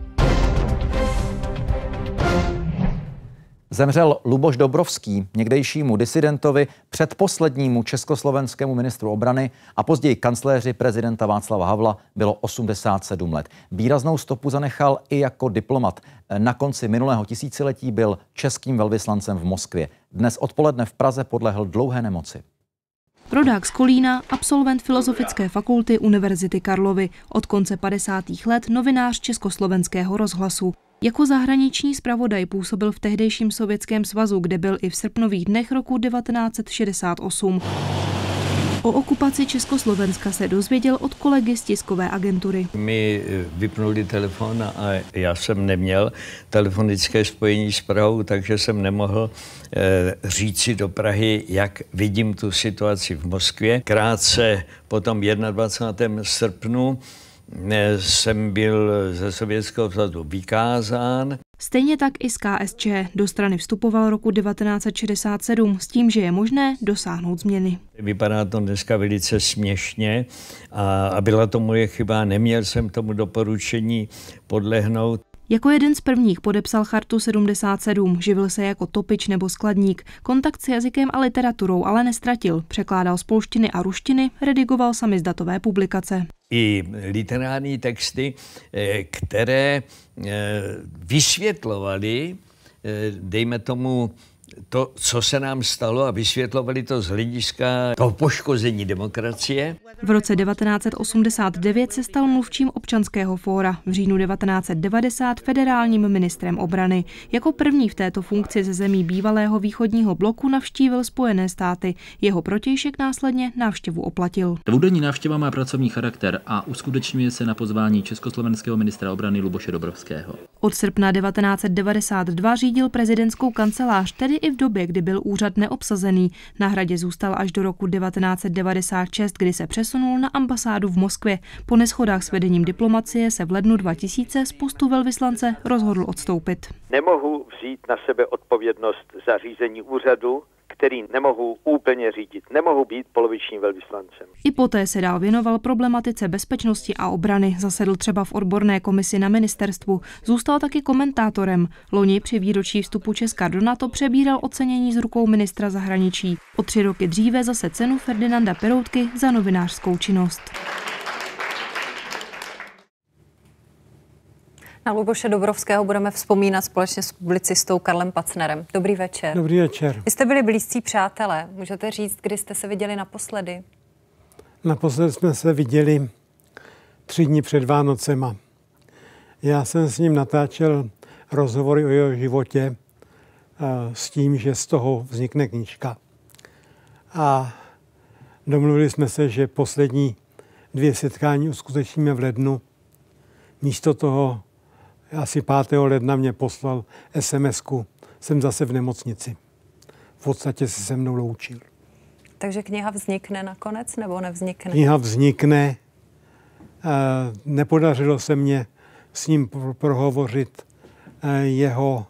Zemřel Luboš Dobrovský, někdejšímu disidentovi, předposlednímu československému ministru obrany a později kancléři prezidenta Václava Havla bylo 87 let. Výraznou stopu zanechal i jako diplomat. Na konci minulého tisíciletí byl českým velvyslancem v Moskvě. Dnes odpoledne v Praze podlehl dlouhé nemoci. Rodák z Kolína, absolvent Filozofické fakulty Univerzity Karlovy, od konce 50. let novinář Československého rozhlasu. Jako zahraniční zpravodaj působil v tehdejším Sovětském svazu, kde byl i v srpnových dnech roku 1968. O okupaci Československa se dozvěděl od kolegy z tiskové agentury. Mi vypnuli telefon a já jsem neměl telefonické spojení s Prahou, takže jsem nemohl říci do Prahy, jak vidím tu situaci v Moskvě. Krátce po tom 21. srpnu jsem byl ze Sovětského svazu vykázán. Stejně tak i z KSČ. Do strany vstupoval roku 1967 s tím, že je možné dosáhnout změny. Vypadá to dneska velice směšně a byla to moje chyba, neměl jsem tomu doporučení podlehnout. Jako jeden z prvních podepsal Chartu 77, živil se jako topič nebo skladník. Kontakt s jazykem a literaturou ale nestratil. Překládal z polštiny a ruštiny, redigoval samizdatové publikace. I literární texty, které vysvětlovaly, dejme tomu, to, co se nám stalo a vysvětlovali to z hlediska toho poškození demokracie. V roce 1989 se stal mluvčím Občanského fóra, v říjnu 1990 federálním ministrem obrany. Jako první v této funkci ze zemí bývalého východního bloku navštívil Spojené státy. Jeho protějšek následně návštěvu oplatil. Dvoudenní návštěva má pracovní charakter a uskutečňuje se na pozvání československého ministra obrany Luboše Dobrovského. Od srpna 1992 řídil prezidentskou kancelář, tedy i v době, kdy byl úřad neobsazený. Na Hradě zůstal až do roku 1996, kdy se přesunul na ambasádu v Moskvě. Po neshodách s vedením diplomacie se v lednu 2000 z postu velvyslance rozhodl odstoupit. Nemohu vzít na sebe odpovědnost za řízení úřadu, který nemohu úplně řídit. Nemohu být polovičním velvyslancem. I poté se dál věnoval problematice bezpečnosti a obrany. Zasedl třeba v odborné komisi na ministerstvu. Zůstal taky komentátorem. Loni při výročí vstupu Česka do NATO přebíral ocenění z rukou ministra zahraničí. O 3 roky dříve zase cenu Ferdinanda Peroutky za novinářskou činnost. Na Luboše Dobrovského budeme vzpomínat společně s publicistou Karlem Pacnerem. Dobrý večer. Dobrý večer. Vy jste byli blízcí přátelé. Můžete říct, kdy jste se viděli naposledy? Naposledy jsme se viděli 3 dny před Vánocema. Já jsem s ním natáčel rozhovory o jeho životě s tím, že z toho vznikne knížka. A domluvili jsme se, že poslední 2 setkání uskutečníme v lednu. Místo toho asi 5. ledna mě poslal SMS-ku. Jsem zase v nemocnici. V podstatě se se mnou loučil. Takže kniha vznikne nakonec, nebo nevznikne? Kniha vznikne. Nepodařilo se mně s ním prohovořit jeho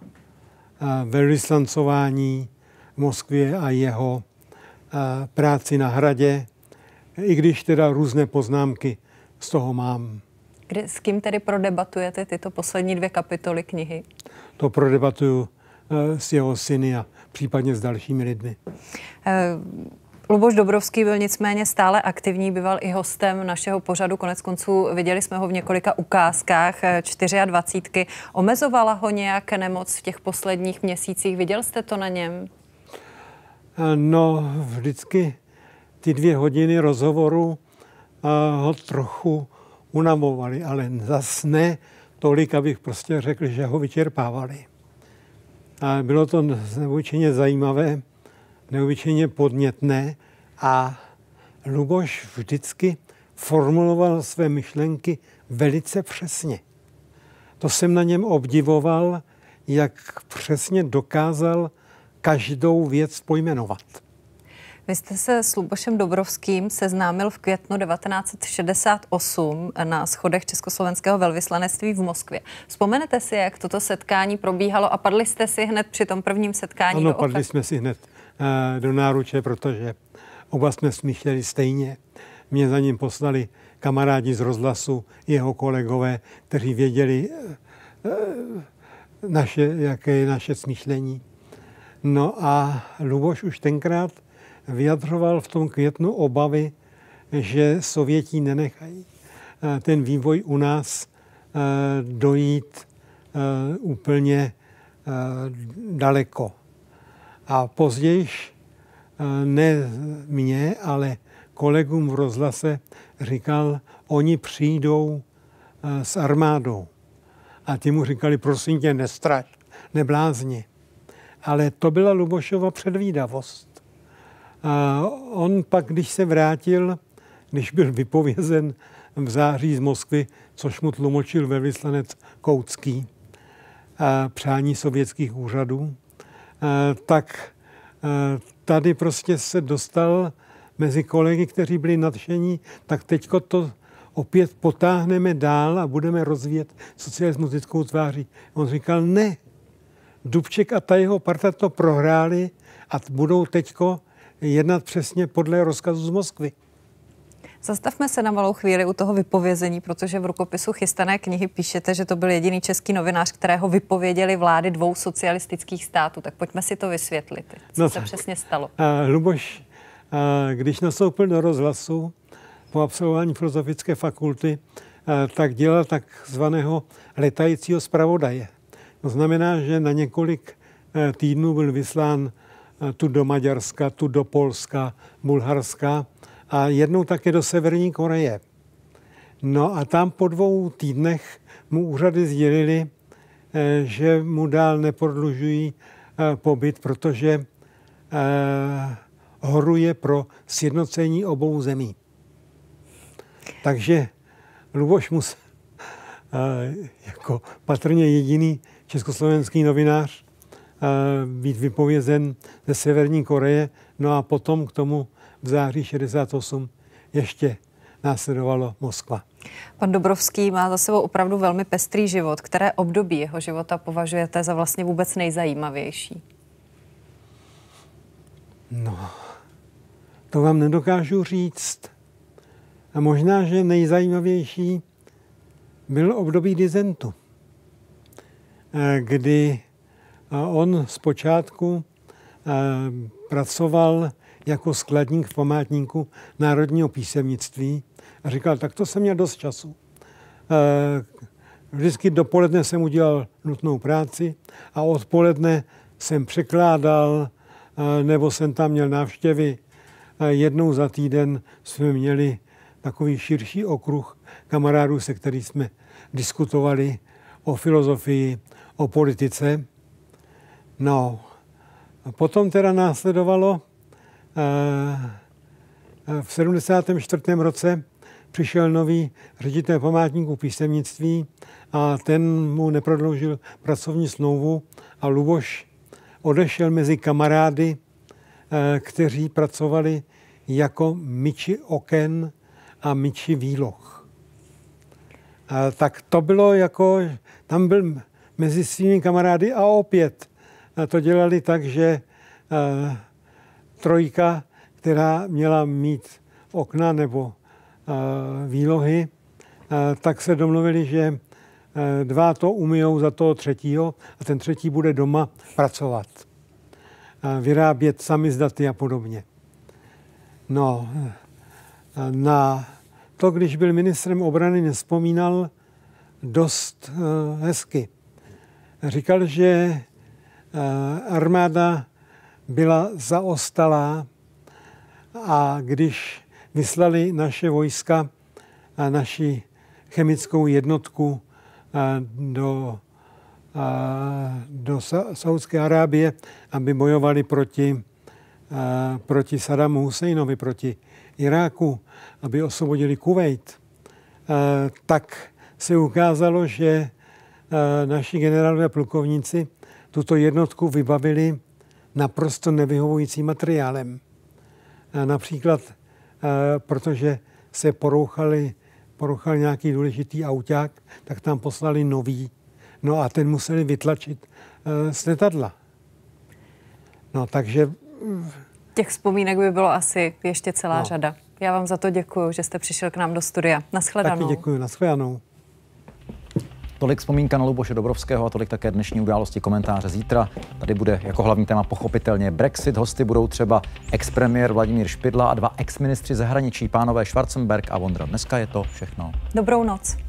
velvyslancování v Moskvě a jeho práci na Hradě, i když teda různé poznámky z toho mám. S kým tedy prodebatujete tyto poslední 2 kapitoly knihy? To prodebatuju s jeho syny a případně s dalšími lidmi. Luboš Dobrovský byl nicméně stále aktivní, býval i hostem našeho pořadu. Konec konců viděli jsme ho v několika ukázkách 24. Omezovala ho nějak nemoc v těch posledních měsících? Viděl jste to na něm? No, vždycky ty 2 hodiny rozhovoru ho trochu unavovali, ale zas ne tolik, abych prostě řekl, že ho vyčerpávali. A bylo to neobyčejně zajímavé, neobyčejně podnětné a Luboš vždycky formuloval své myšlenky velice přesně. To jsem na něm obdivoval, jak přesně dokázal každou věc pojmenovat. Vy jste se s Lubošem Dobrovským seznámil v květnu 1968 na schodech Československého velvyslanectví v Moskvě. Vzpomenete si, jak toto setkání probíhalo a padli jste si hned při tom prvním setkání do oka? Ano, padli jsme si hned do náruče, protože oba jsme smýšleli stejně. Mě za ním poslali kamarádi z rozhlasu, jeho kolegové, kteří věděli, jaké je naše smýšlení. No a Luboš už tenkrát vyjadřoval v tom květnu obavy, že Sověti nenechají ten vývoj u nás dojít úplně daleko. A později ne mě, ale kolegům v rozhlase říkal, oni přijdou s armádou. A ti mu říkali, prosím tě, nestraš, neblázni. Ale to byla Lubošova předvídavost. A on pak, když se vrátil, když byl vypovězen v září z Moskvy, což mu tlumočil velvyslanec Koutský, přání sovětských úřadů, tak tady prostě se dostal mezi kolegy, kteří byli nadšení, tak teďko to opět potáhneme dál a budeme rozvíjet socialismus lidskou tváří. On říkal, ne, Dubček a ta jeho parta to prohráli a budou teďko jednat přesně podle rozkazu z Moskvy. Zastavme se na malou chvíli u toho vypovězení, protože v rukopisu chystané knihy píšete, že to byl jediný český novinář, kterého vypověděli vlády 2 socialistických států. Tak pojďme si to vysvětlit. Co se přesně stalo? Luboš, když nastoupil do rozhlasu po absolvování filozofické fakulty, tak dělal takzvaného letajícího zpravodaje. To znamená, že na několik týdnů byl vyslán tu do Maďarska, tu do Polska, Bulharska a jednou také do Severní Koreje. No a tam po 2 týdnech mu úřady sdělili, že mu dál neprodlužují pobyt, protože horuje pro sjednocení obou zemí. Takže Luboš musel, jako patrně jediný československý novinář, být vypovězen ze Severní Koreje. No a potom k tomu v září 68 ještě následovalo Moskva. Pan Dobrovský má za sebou opravdu velmi pestrý život. Které období jeho života považujete za vlastně vůbec nejzajímavější? No, to vám nedokážu říct. A možná, že nejzajímavější byl období disentu, kdy on zpočátku pracoval jako skladník v památníku národního písemnictví a říkal, tak to jsem měl dost času. Vždycky dopoledne jsem udělal nutnou práci a odpoledne jsem překládal nebo jsem tam měl návštěvy. Jednou za týden jsme měli takový širší okruh kamarádů, se kterými jsme diskutovali o filozofii, o politice. No, potom teda následovalo v 74. roce přišel nový ředitel památníku písemnictví a ten mu neprodloužil pracovní smlouvu a Luboš odešel mezi kamarády, kteří pracovali jako myči oken a myči výloh. Tak to bylo jako, tam byl mezi svými kamarády a opět to dělali tak, že trojka, která měla mít okna nebo výlohy, tak se domluvili, že dva to umyjou za toho třetího a ten třetí bude doma pracovat. Vyrábět samizdaty a podobně. No, na to, když byl ministrem obrany, nevzpomínal dost hezky. Říkal, že armáda byla zaostalá a když vyslali naše vojska a naši chemickou jednotku do Saúdské Arábie, aby bojovali proti Saddamu Husajnovi, proti Iráku, aby osvobodili Kuvejt, tak se ukázalo, že naši generálové plukovníci tuto jednotku vybavili naprosto nevyhovujícím materiálem. Například, protože se porouchal nějaký důležitý auták, tak tam poslali nový. No a ten museli vytlačit z letadla. No takže... Těch vzpomínek by bylo asi ještě celá řada. Já vám za to děkuju, že jste přišel k nám do studia. Naschledanou. Taky děkuju, naschledanou. Tolik vzpomínka na Luboše Dobrovského a tolik také dnešní události, komentáře zítra. Tady bude jako hlavní téma pochopitelně Brexit. Hosty budou třeba expremiér Vladimír Špidla a dva exministři zahraničí, pánové Schwarzenberg a Vondra. Dneska je to všechno. Dobrou noc.